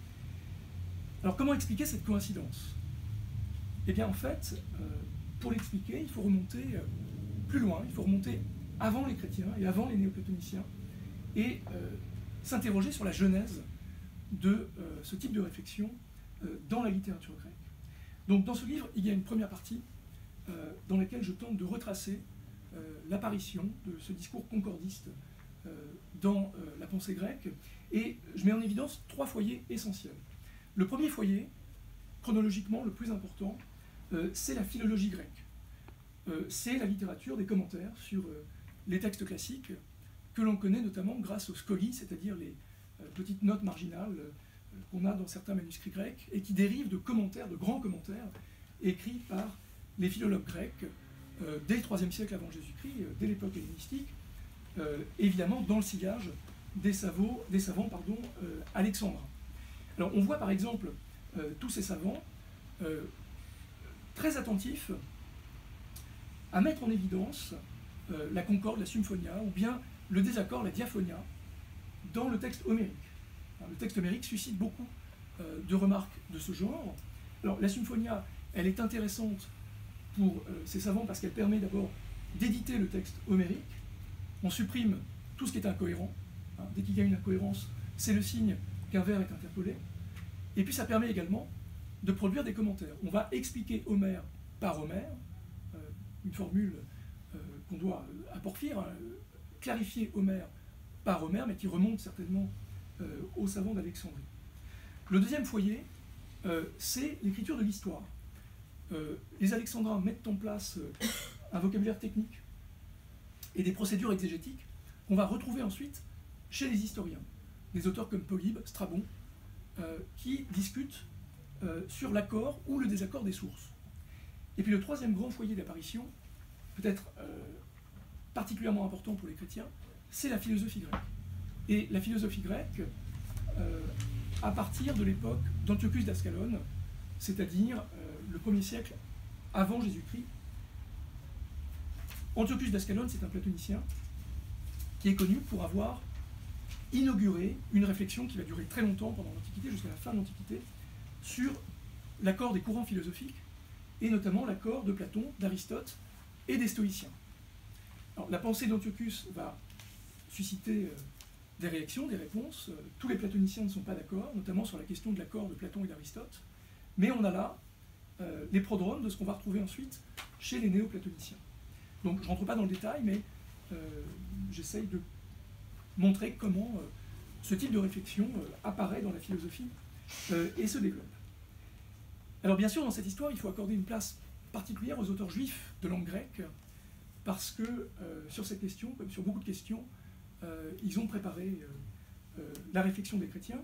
Alors comment expliquer cette coïncidence? Eh bien en fait, pour l'expliquer, il faut remonter plus loin, il faut remonter avant les chrétiens et avant les néoplatoniciens, et s'interroger sur la genèse de ce type de réflexion dans la littérature grecque. Donc dans ce livre, il y a une première partie dans laquelle je tente de retracer l'apparition de ce discours concordiste dans la pensée grecque, et je mets en évidence trois foyers essentiels. Le premier foyer, chronologiquement le plus important, c'est la philologie grecque. C'est la littérature des commentaires sur les textes classiques que l'on connaît notamment grâce aux scolies, c'est-à-dire les petites notes marginales qu'on a dans certains manuscrits grecs et qui dérivent de commentaires, de grands commentaires écrits par les philologues grecs dès le IIIe siècle avant Jésus-Christ, dès l'époque hellénistique, évidemment dans le sillage des savants alexandrins. Alors on voit par exemple tous ces savants très attentifs à mettre en évidence la concorde, la symphonia, ou bien le désaccord, la diaphonia, dans le texte homérique. Alors, le texte homérique suscite beaucoup de remarques de ce genre. Alors la symphonia, elle est intéressante pour ces savants parce qu'elle permet d'abord d'éditer le texte homérique. On supprime tout ce qui est incohérent. Hein, dès qu'il y a une incohérence, c'est le signe qu'un vers est interpolé. Et puis ça permet également de produire des commentaires. On va expliquer Homère par Homère, une formule qu'on doit à Porphyre, clarifier Homère par Homère, mais qui remonte certainement aux savants d'Alexandrie. Le deuxième foyer, c'est l'écriture de l'histoire. Les Alexandrins mettent en place un vocabulaire technique et des procédures exégétiques qu'on va retrouver ensuite chez les historiens. Des auteurs comme Polybe, Strabon, qui discutent sur l'accord ou le désaccord des sources. Et puis le troisième grand foyer d'apparition, peut-être particulièrement important pour les chrétiens, c'est la philosophie grecque. Et la philosophie grecque, à partir de l'époque d'Antiochus d'Ascalon, c'est-à-dire le 1er siècle avant Jésus-Christ. Antiochus d'Ascalon, c'est un platonicien qui est connu pour avoir inauguré une réflexion qui va durer très longtemps pendant l'Antiquité, jusqu'à la fin de l'Antiquité, sur l'accord des courants philosophiques, et notamment l'accord de Platon, d'Aristote et des stoïciens. Alors, la pensée d'Antiochus va susciter des réactions, des réponses. Tous les platoniciens ne sont pas d'accord, notamment sur la question de l'accord de Platon et d'Aristote, mais on a là les prodromes de ce qu'on va retrouver ensuite chez les néoplatoniciens. Donc je ne rentre pas dans le détail, mais j'essaye de montrer comment ce type de réflexion apparaît dans la philosophie et se développe. Alors bien sûr, dans cette histoire, il faut accorder une place particulière aux auteurs juifs de langue grecque, parce que sur cette question, comme sur beaucoup de questions, ils ont préparé la réflexion des chrétiens.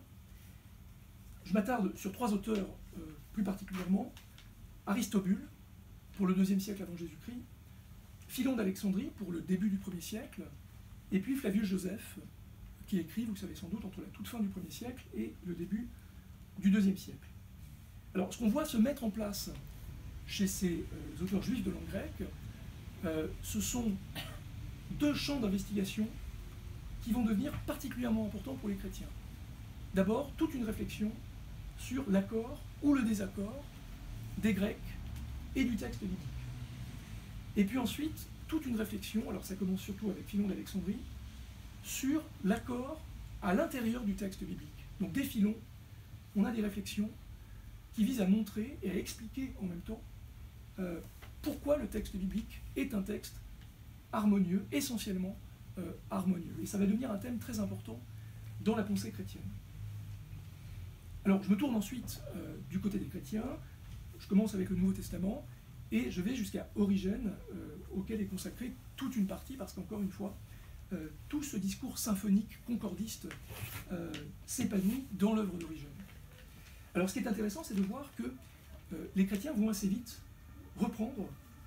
Je m'attarde sur 3 auteurs plus particulièrement: Aristobule, pour le IIe siècle avant Jésus-Christ, Philon d'Alexandrie, pour le début du 1er siècle, et puis Flavius Joseph, qui écrit, vous le savez sans doute, entre la toute fin du 1er siècle et le début du 2e siècle. Alors, ce qu'on voit se mettre en place chez ces auteurs juifs de langue grecque, ce sont 2 champs d'investigation qui vont devenir particulièrement importants pour les chrétiens. D'abord, toute une réflexion sur l'accord ou le désaccord des Grecs et du texte biblique. Et puis ensuite, toute une réflexion, alors ça commence surtout avec Philon d'Alexandrie, sur l'accord à l'intérieur du texte biblique. Donc dès Philon, on a des réflexions qui visent à montrer et à expliquer en même temps pourquoi le texte biblique est un texte harmonieux, essentiellement harmonieux. Et ça va devenir un thème très important dans la pensée chrétienne. Alors je me tourne ensuite du côté des chrétiens, je commence avec le Nouveau Testament, et je vais jusqu'à Origène, auquel est consacrée toute une partie, parce qu'encore une fois, tout ce discours symphonique, concordiste, s'épanouit dans l'œuvre d'Origène. Alors ce qui est intéressant, c'est de voir que les chrétiens vont assez vite reprendre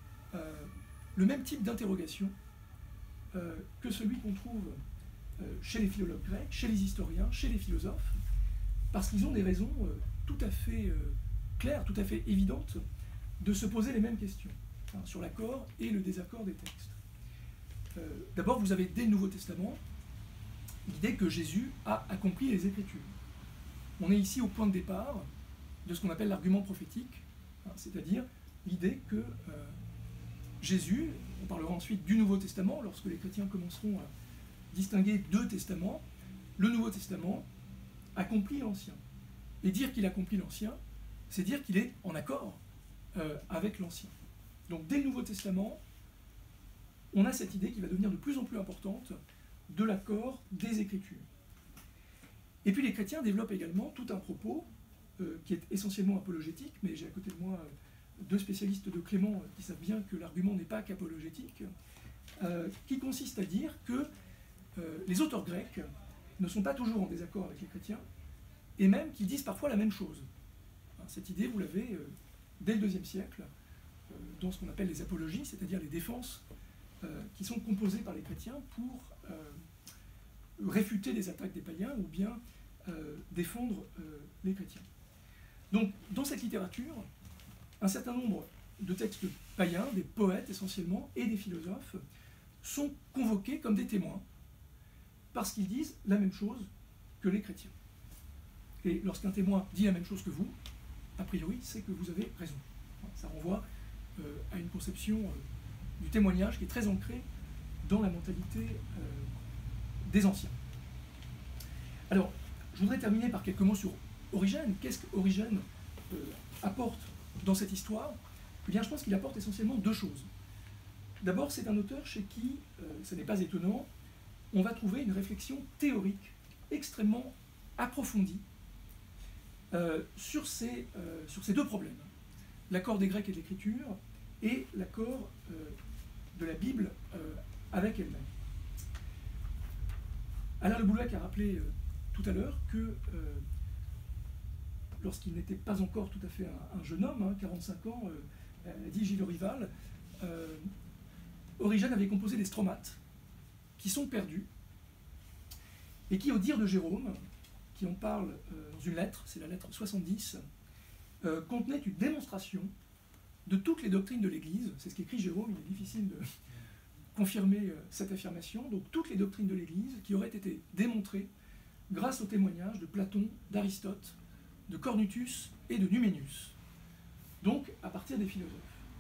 le même type d'interrogation que celui qu'on trouve chez les philologues grecs, chez les historiens, chez les philosophes, parce qu'ils ont des raisons tout à fait claires, tout à fait évidentes, de se poser les mêmes questions sur l'accord et le désaccord des textes. D'abord, vous avez dès le Nouveau Testament l'idée que Jésus a accompli les Écritures. On est ici au point de départ de ce qu'on appelle l'argument prophétique, c'est-à-dire l'idée que Jésus, on parlera ensuite du Nouveau Testament, lorsque les chrétiens commenceront à distinguer 2 testaments, le Nouveau Testament accomplit l'Ancien. Et dire qu'il accomplit l'Ancien, c'est dire qu'il est en accord avec l'Ancien. Donc dès le Nouveau Testament, on a cette idée qui va devenir de plus en plus importante de l'accord des Écritures. Et puis les chrétiens développent également tout un propos qui est essentiellement apologétique, mais j'ai à côté de moi 2 spécialistes de Clément qui savent bien que l'argument n'est pas qu'apologétique, qui consiste à dire que les auteurs grecs ne sont pas toujours en désaccord avec les chrétiens, et même qu'ils disent parfois la même chose. Cette idée, vous l'avez dès le IIe siècle, dans ce qu'on appelle les apologies, c'est-à-dire les défenses qui sont composées par les chrétiens pour réfuter les attaques des païens ou bien défendre les chrétiens. Donc, dans cette littérature, un certain nombre de textes païens, des poètes essentiellement, et des philosophes, sont convoqués comme des témoins, parce qu'ils disent la même chose que les chrétiens. Et lorsqu'un témoin dit la même chose que vous, a priori, c'est que vous avez raison. Ça renvoie à une conception du témoignage qui est très ancrée dans la mentalité des anciens. Alors, je voudrais terminer par quelques mots sur Origène. Qu'est-ce qu'Origène apporte dans cette histoire? Eh bien, je pense qu'il apporte essentiellement 2 choses. D'abord, c'est un auteur chez qui, ce n'est pas étonnant, on va trouver une réflexion théorique extrêmement approfondie sur ces 2 problèmes. L'accord des Grecs et de l'Écriture et l'accord de la Bible avec elle-même. Alain Le Boulec a rappelé tout à l'heure que lorsqu'il n'était pas encore tout à fait un jeune homme, 45 ans, dit Gilles Rival, Origène avait composé des stromates qui sont perdus et qui, au dire de Jérôme, qui en parle dans une lettre, c'est la lettre 70, contenait une démonstration de toutes les doctrines de l'Église. C'est ce qu'écrit Jérôme, il est difficile de confirmer cette affirmation. Donc toutes les doctrines de l'Église qui auraient été démontrées grâce au témoignage de Platon, d'Aristote, de Cornutus et de Numénius. Donc à partir des philosophes.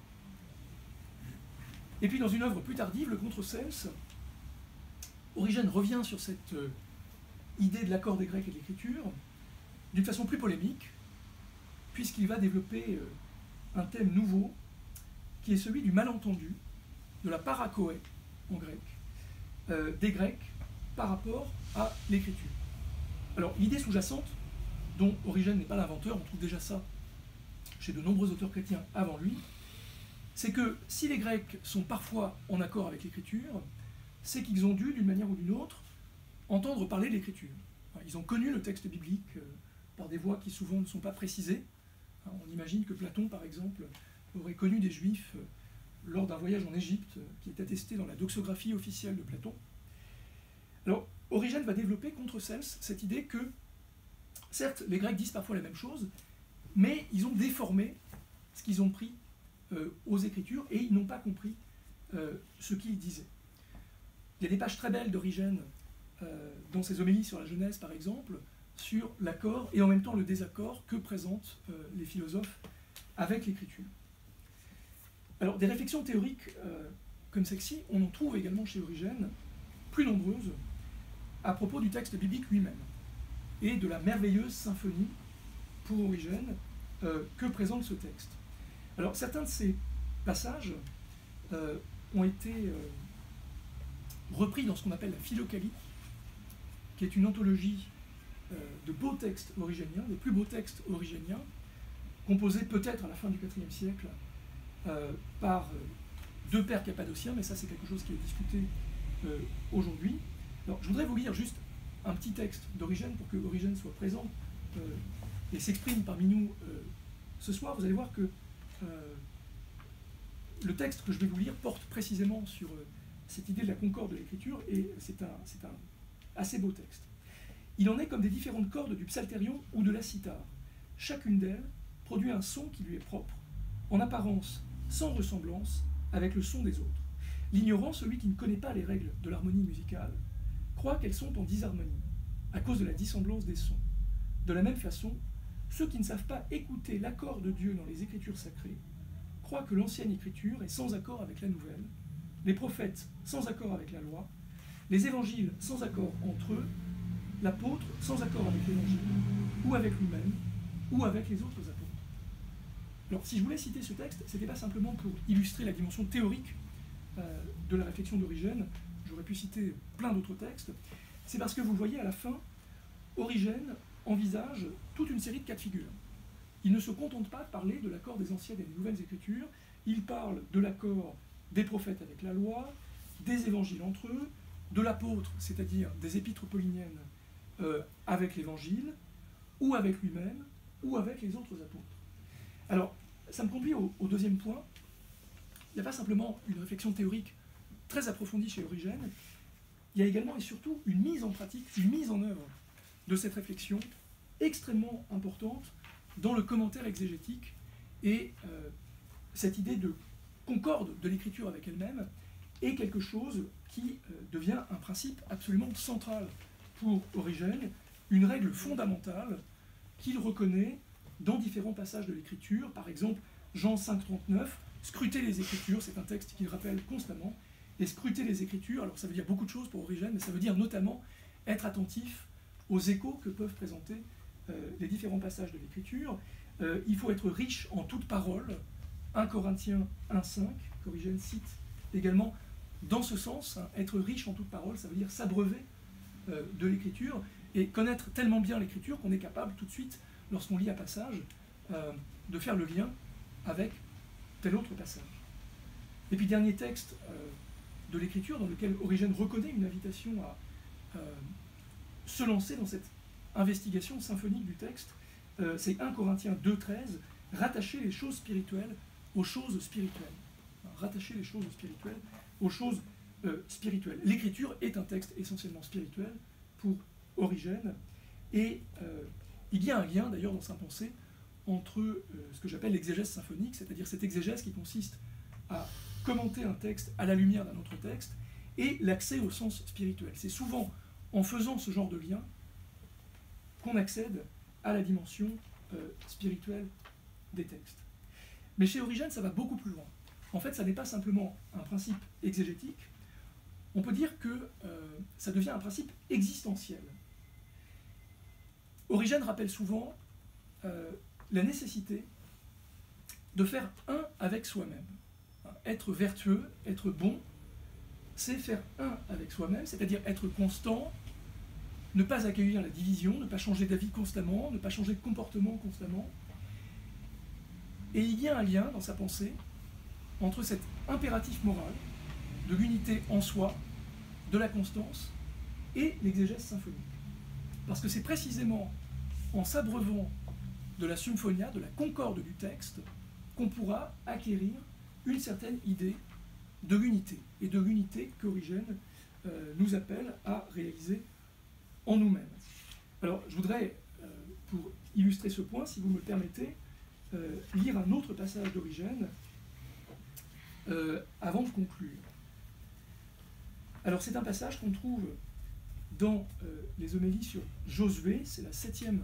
Et puis dans une œuvre plus tardive, le Contre-Cels, Origène revient sur cette idée de l'accord des Grecs et de l'Écriture d'une façon plus polémique, puisqu'il va développer un thème nouveau qui est celui du malentendu, de la parakoé en grec, des Grecs par rapport à l'écriture. Alors, l'idée sous-jacente, dont Origène n'est pas l'inventeur, on trouve déjà ça chez de nombreux auteurs chrétiens avant lui, c'est que si les Grecs sont parfois en accord avec l'écriture, c'est qu'ils ont dû, d'une manière ou d'une autre, entendre parler de l'écriture. Ils ont connu le texte biblique par des voies qui souvent ne sont pas précisées. On imagine que Platon, par exemple, aurait connu des Juifs lors d'un voyage en Égypte, qui est attesté dans la doxographie officielle de Platon. Alors, Origène va développer contre Cels cette idée que, certes, les Grecs disent parfois la même chose, mais ils ont déformé ce qu'ils ont pris aux Écritures et ils n'ont pas compris ce qu'ils disaient. Il y a des pages très belles d'Origène dans ses homélies sur la Genèse, par exemple, sur l'accord et en même temps le désaccord que présentent les philosophes avec l'écriture. Alors, des réflexions théoriques comme celle-ci, on en trouve également chez Origène, plus nombreuses, à propos du texte biblique lui-même et de la merveilleuse symphonie pour Origène que présente ce texte. Alors, certains de ces passages ont été repris dans ce qu'on appelle la Philokalie, qui est une anthologie de beaux textes origéniens, des plus beaux textes origéniens, composés peut-être à la fin du IVe siècle par deux pères cappadociens, mais ça c'est quelque chose qui est discuté aujourd'hui. Alors, je voudrais vous lire juste un petit texte d'Origène pour que Origène soit présent et s'exprime parmi nous ce soir. Vous allez voir que le texte que je vais vous lire porte précisément sur cette idée de la concorde de l'écriture, et c'est un assez beau texte. Il en est comme des différentes cordes du psalterion ou de la cithare. Chacune d'elles produit un son qui lui est propre, en apparence sans ressemblance avec le son des autres. L'ignorant, celui qui ne connaît pas les règles de l'harmonie musicale, croit qu'elles sont en disharmonie, à cause de la dissemblance des sons. De la même façon, ceux qui ne savent pas écouter l'accord de Dieu dans les Écritures sacrées croient que l'ancienne Écriture est sans accord avec la nouvelle, les prophètes sans accord avec la loi, les évangiles sans accord entre eux, l'apôtre sans accord avec l'évangile, ou avec lui-même, ou avec les autres apôtres. Alors, si je voulais citer ce texte, ce n'était pas simplement pour illustrer la dimension théorique de la réflexion d'Origène, j'aurais pu citer plein d'autres textes, c'est parce que vous voyez à la fin, Origène envisage toute une série de cas de figure. Il ne se contente pas de parler de l'accord des anciennes et des nouvelles Écritures, il parle de l'accord des prophètes avec la loi, des évangiles entre eux, de l'apôtre, c'est-à-dire des épîtres pauliniennes avec l'évangile, ou avec lui-même, ou avec les autres apôtres. Alors, ça me conduit au deuxième point. Il n'y a pas simplement une réflexion théorique très approfondie chez Origène, il y a également et surtout une mise en pratique, une mise en œuvre de cette réflexion extrêmement importante dans le commentaire exégétique, et cette idée de concorde de l'écriture avec elle-même est quelque chose qui devient un principe absolument central pour Origène, une règle fondamentale qu'il reconnaît dans différents passages de l'écriture. Par exemple, Jean 5,39, scruter les Écritures, c'est un texte qu'il rappelle constamment, et scruter les Écritures, alors ça veut dire beaucoup de choses pour Origène, mais ça veut dire notamment être attentif aux échos que peuvent présenter les différents passages de l'Écriture. Il faut être riche en toute parole, 1 Corinthiens 1,5, qu'Origène cite également dans ce sens, hein, être riche en toute parole, ça veut dire s'abreuver de l'Écriture, et connaître tellement bien l'Écriture qu'on est capable tout de suite, lorsqu'on lit un passage, de faire le lien avec tel autre passage. Et puis dernier texte de l'Écriture dans lequel Origène reconnaît une invitation à se lancer dans cette investigation symphonique du texte, c'est 1 Corinthiens 2,13, rattacher les choses spirituelles aux choses spirituelles. Rattacher les choses spirituelles aux choses spirituelles. L'Écriture est un texte essentiellement spirituel pour Origène, et il y a un lien d'ailleurs dans sa pensée entre ce que j'appelle l'exégèse symphonique, c'est-à-dire cette exégèse qui consiste à commenter un texte à la lumière d'un autre texte, et l'accès au sens spirituel. C'est souvent en faisant ce genre de lien qu'on accède à la dimension spirituelle des textes. Mais chez Origène, ça va beaucoup plus loin. En fait, ça n'est pas simplement un principe exégétique, on peut dire que ça devient un principe existentiel. Origène rappelle souvent la nécessité de faire un avec soi-même. Être vertueux, être bon, c'est faire un avec soi-même, c'est-à-dire être constant, ne pas accueillir la division, ne pas changer d'avis constamment, ne pas changer de comportement constamment. Et il y a un lien dans sa pensée entre cet impératif moral de l'unité en soi, de la constance et l'exégèse symphonique. Parce que c'est précisément en s'abreuvant de la symphonia, de la concorde du texte, qu'on pourra acquérir une certaine idée de l'unité, et de l'unité qu'Origène nous appelle à réaliser en nous-mêmes. Alors, je voudrais, pour illustrer ce point, si vous me le permettez, lire un autre passage d'Origène avant de conclure. Alors, c'est un passage qu'on trouve dans les homélies sur Josué, c'est la 7e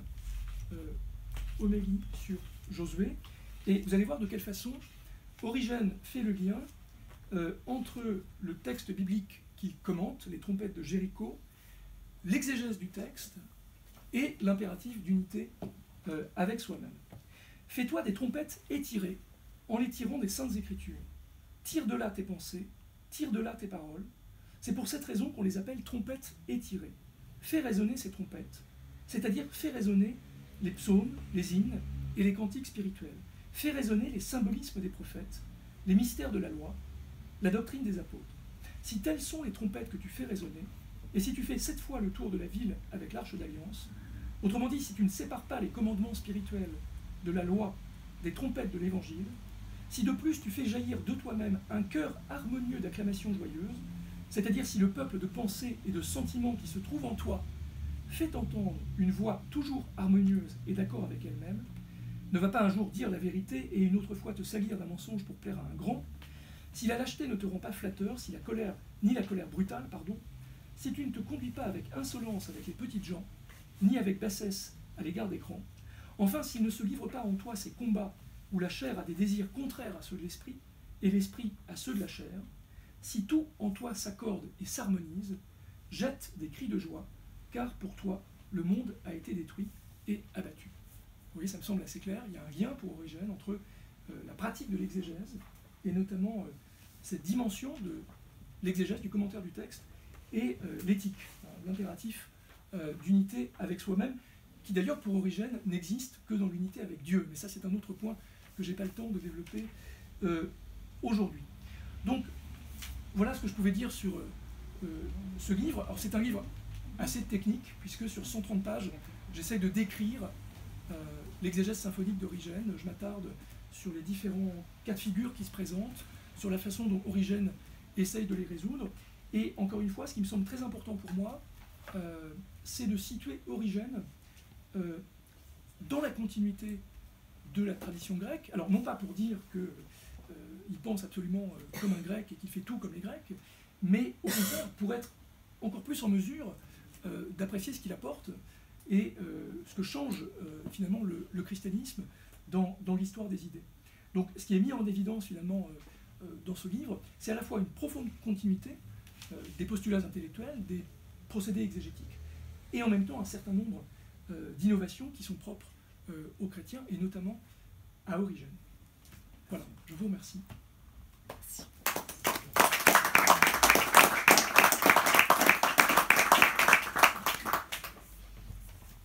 homélie sur Josué, et vous allez voir de quelle façon Origène fait le lien entre le texte biblique qu'il commente, les trompettes de Jéricho, l'exégèse du texte et l'impératif d'unité avec soi-même. Fais-toi des trompettes étirées en les tirant des saintes écritures. Tire de là tes pensées, tire de là tes paroles. C'est pour cette raison qu'on les appelle trompettes étirées. Fais résonner ces trompettes, c'est-à-dire fais résonner les psaumes, les hymnes et les cantiques spirituels. Fais résonner les symbolismes des prophètes, les mystères de la loi, la doctrine des apôtres. Si telles sont les trompettes que tu fais résonner, et si tu fais 7 fois le tour de la ville avec l'arche d'alliance, autrement dit, si tu ne sépares pas les commandements spirituels de la loi des trompettes de l'évangile, si de plus tu fais jaillir de toi-même un cœur harmonieux d'acclamations joyeuses, c'est-à-dire si le peuple de pensée et de sentiments qui se trouve en toi fait entendre une voix toujours harmonieuse et d'accord avec elle-même, ne va pas un jour dire la vérité et une autre fois te salir d'un mensonge pour plaire à un grand, si la lâcheté ne te rend pas flatteur, si la colère, ni la colère brutale, pardon, si tu ne te conduis pas avec insolence avec les petites gens, ni avec bassesse à l'égard des grands, enfin s'il ne se livre pas en toi ces combats où la chair a des désirs contraires à ceux de l'esprit, et l'esprit à ceux de la chair, si tout en toi s'accorde et s'harmonise, jette des cris de joie, car pour toi, le monde a été détruit et abattu. Vous voyez, ça me semble assez clair, il y a un lien pour Origène entre la pratique de l'exégèse, et notamment cette dimension de l'exégèse, du commentaire du texte, et l'éthique, l'impératif d'unité avec soi-même, qui d'ailleurs pour Origène n'existe que dans l'unité avec Dieu. Mais ça c'est un autre point que je n'ai pas le temps de développer aujourd'hui. Donc voilà ce que je pouvais dire sur ce livre. Alors c'est un livre assez technique, puisque sur 130 pages, j'essaie de décrire l'exégèse symphonique d'Origène. Je m'attarde sur les différents cas de figure qui se présentent, sur la façon dont Origène essaye de les résoudre. Et encore une fois, ce qui me semble très important pour moi, c'est de situer Origène dans la continuité de la tradition grecque. Alors non pas pour dire qu'il pense absolument comme un grec et qu'il fait tout comme les grecs, mais au contraire pour être encore plus en mesure d'apprécier ce qu'il apporte et ce que change finalement le christianisme dans l'histoire des idées. Donc ce qui est mis en évidence finalement dans ce livre, c'est à la fois une profonde continuité des postulats intellectuels, des procédés exégétiques, et en même temps un certain nombre d'innovations qui sont propres aux chrétiens, et notamment à Origène. Voilà, je vous remercie.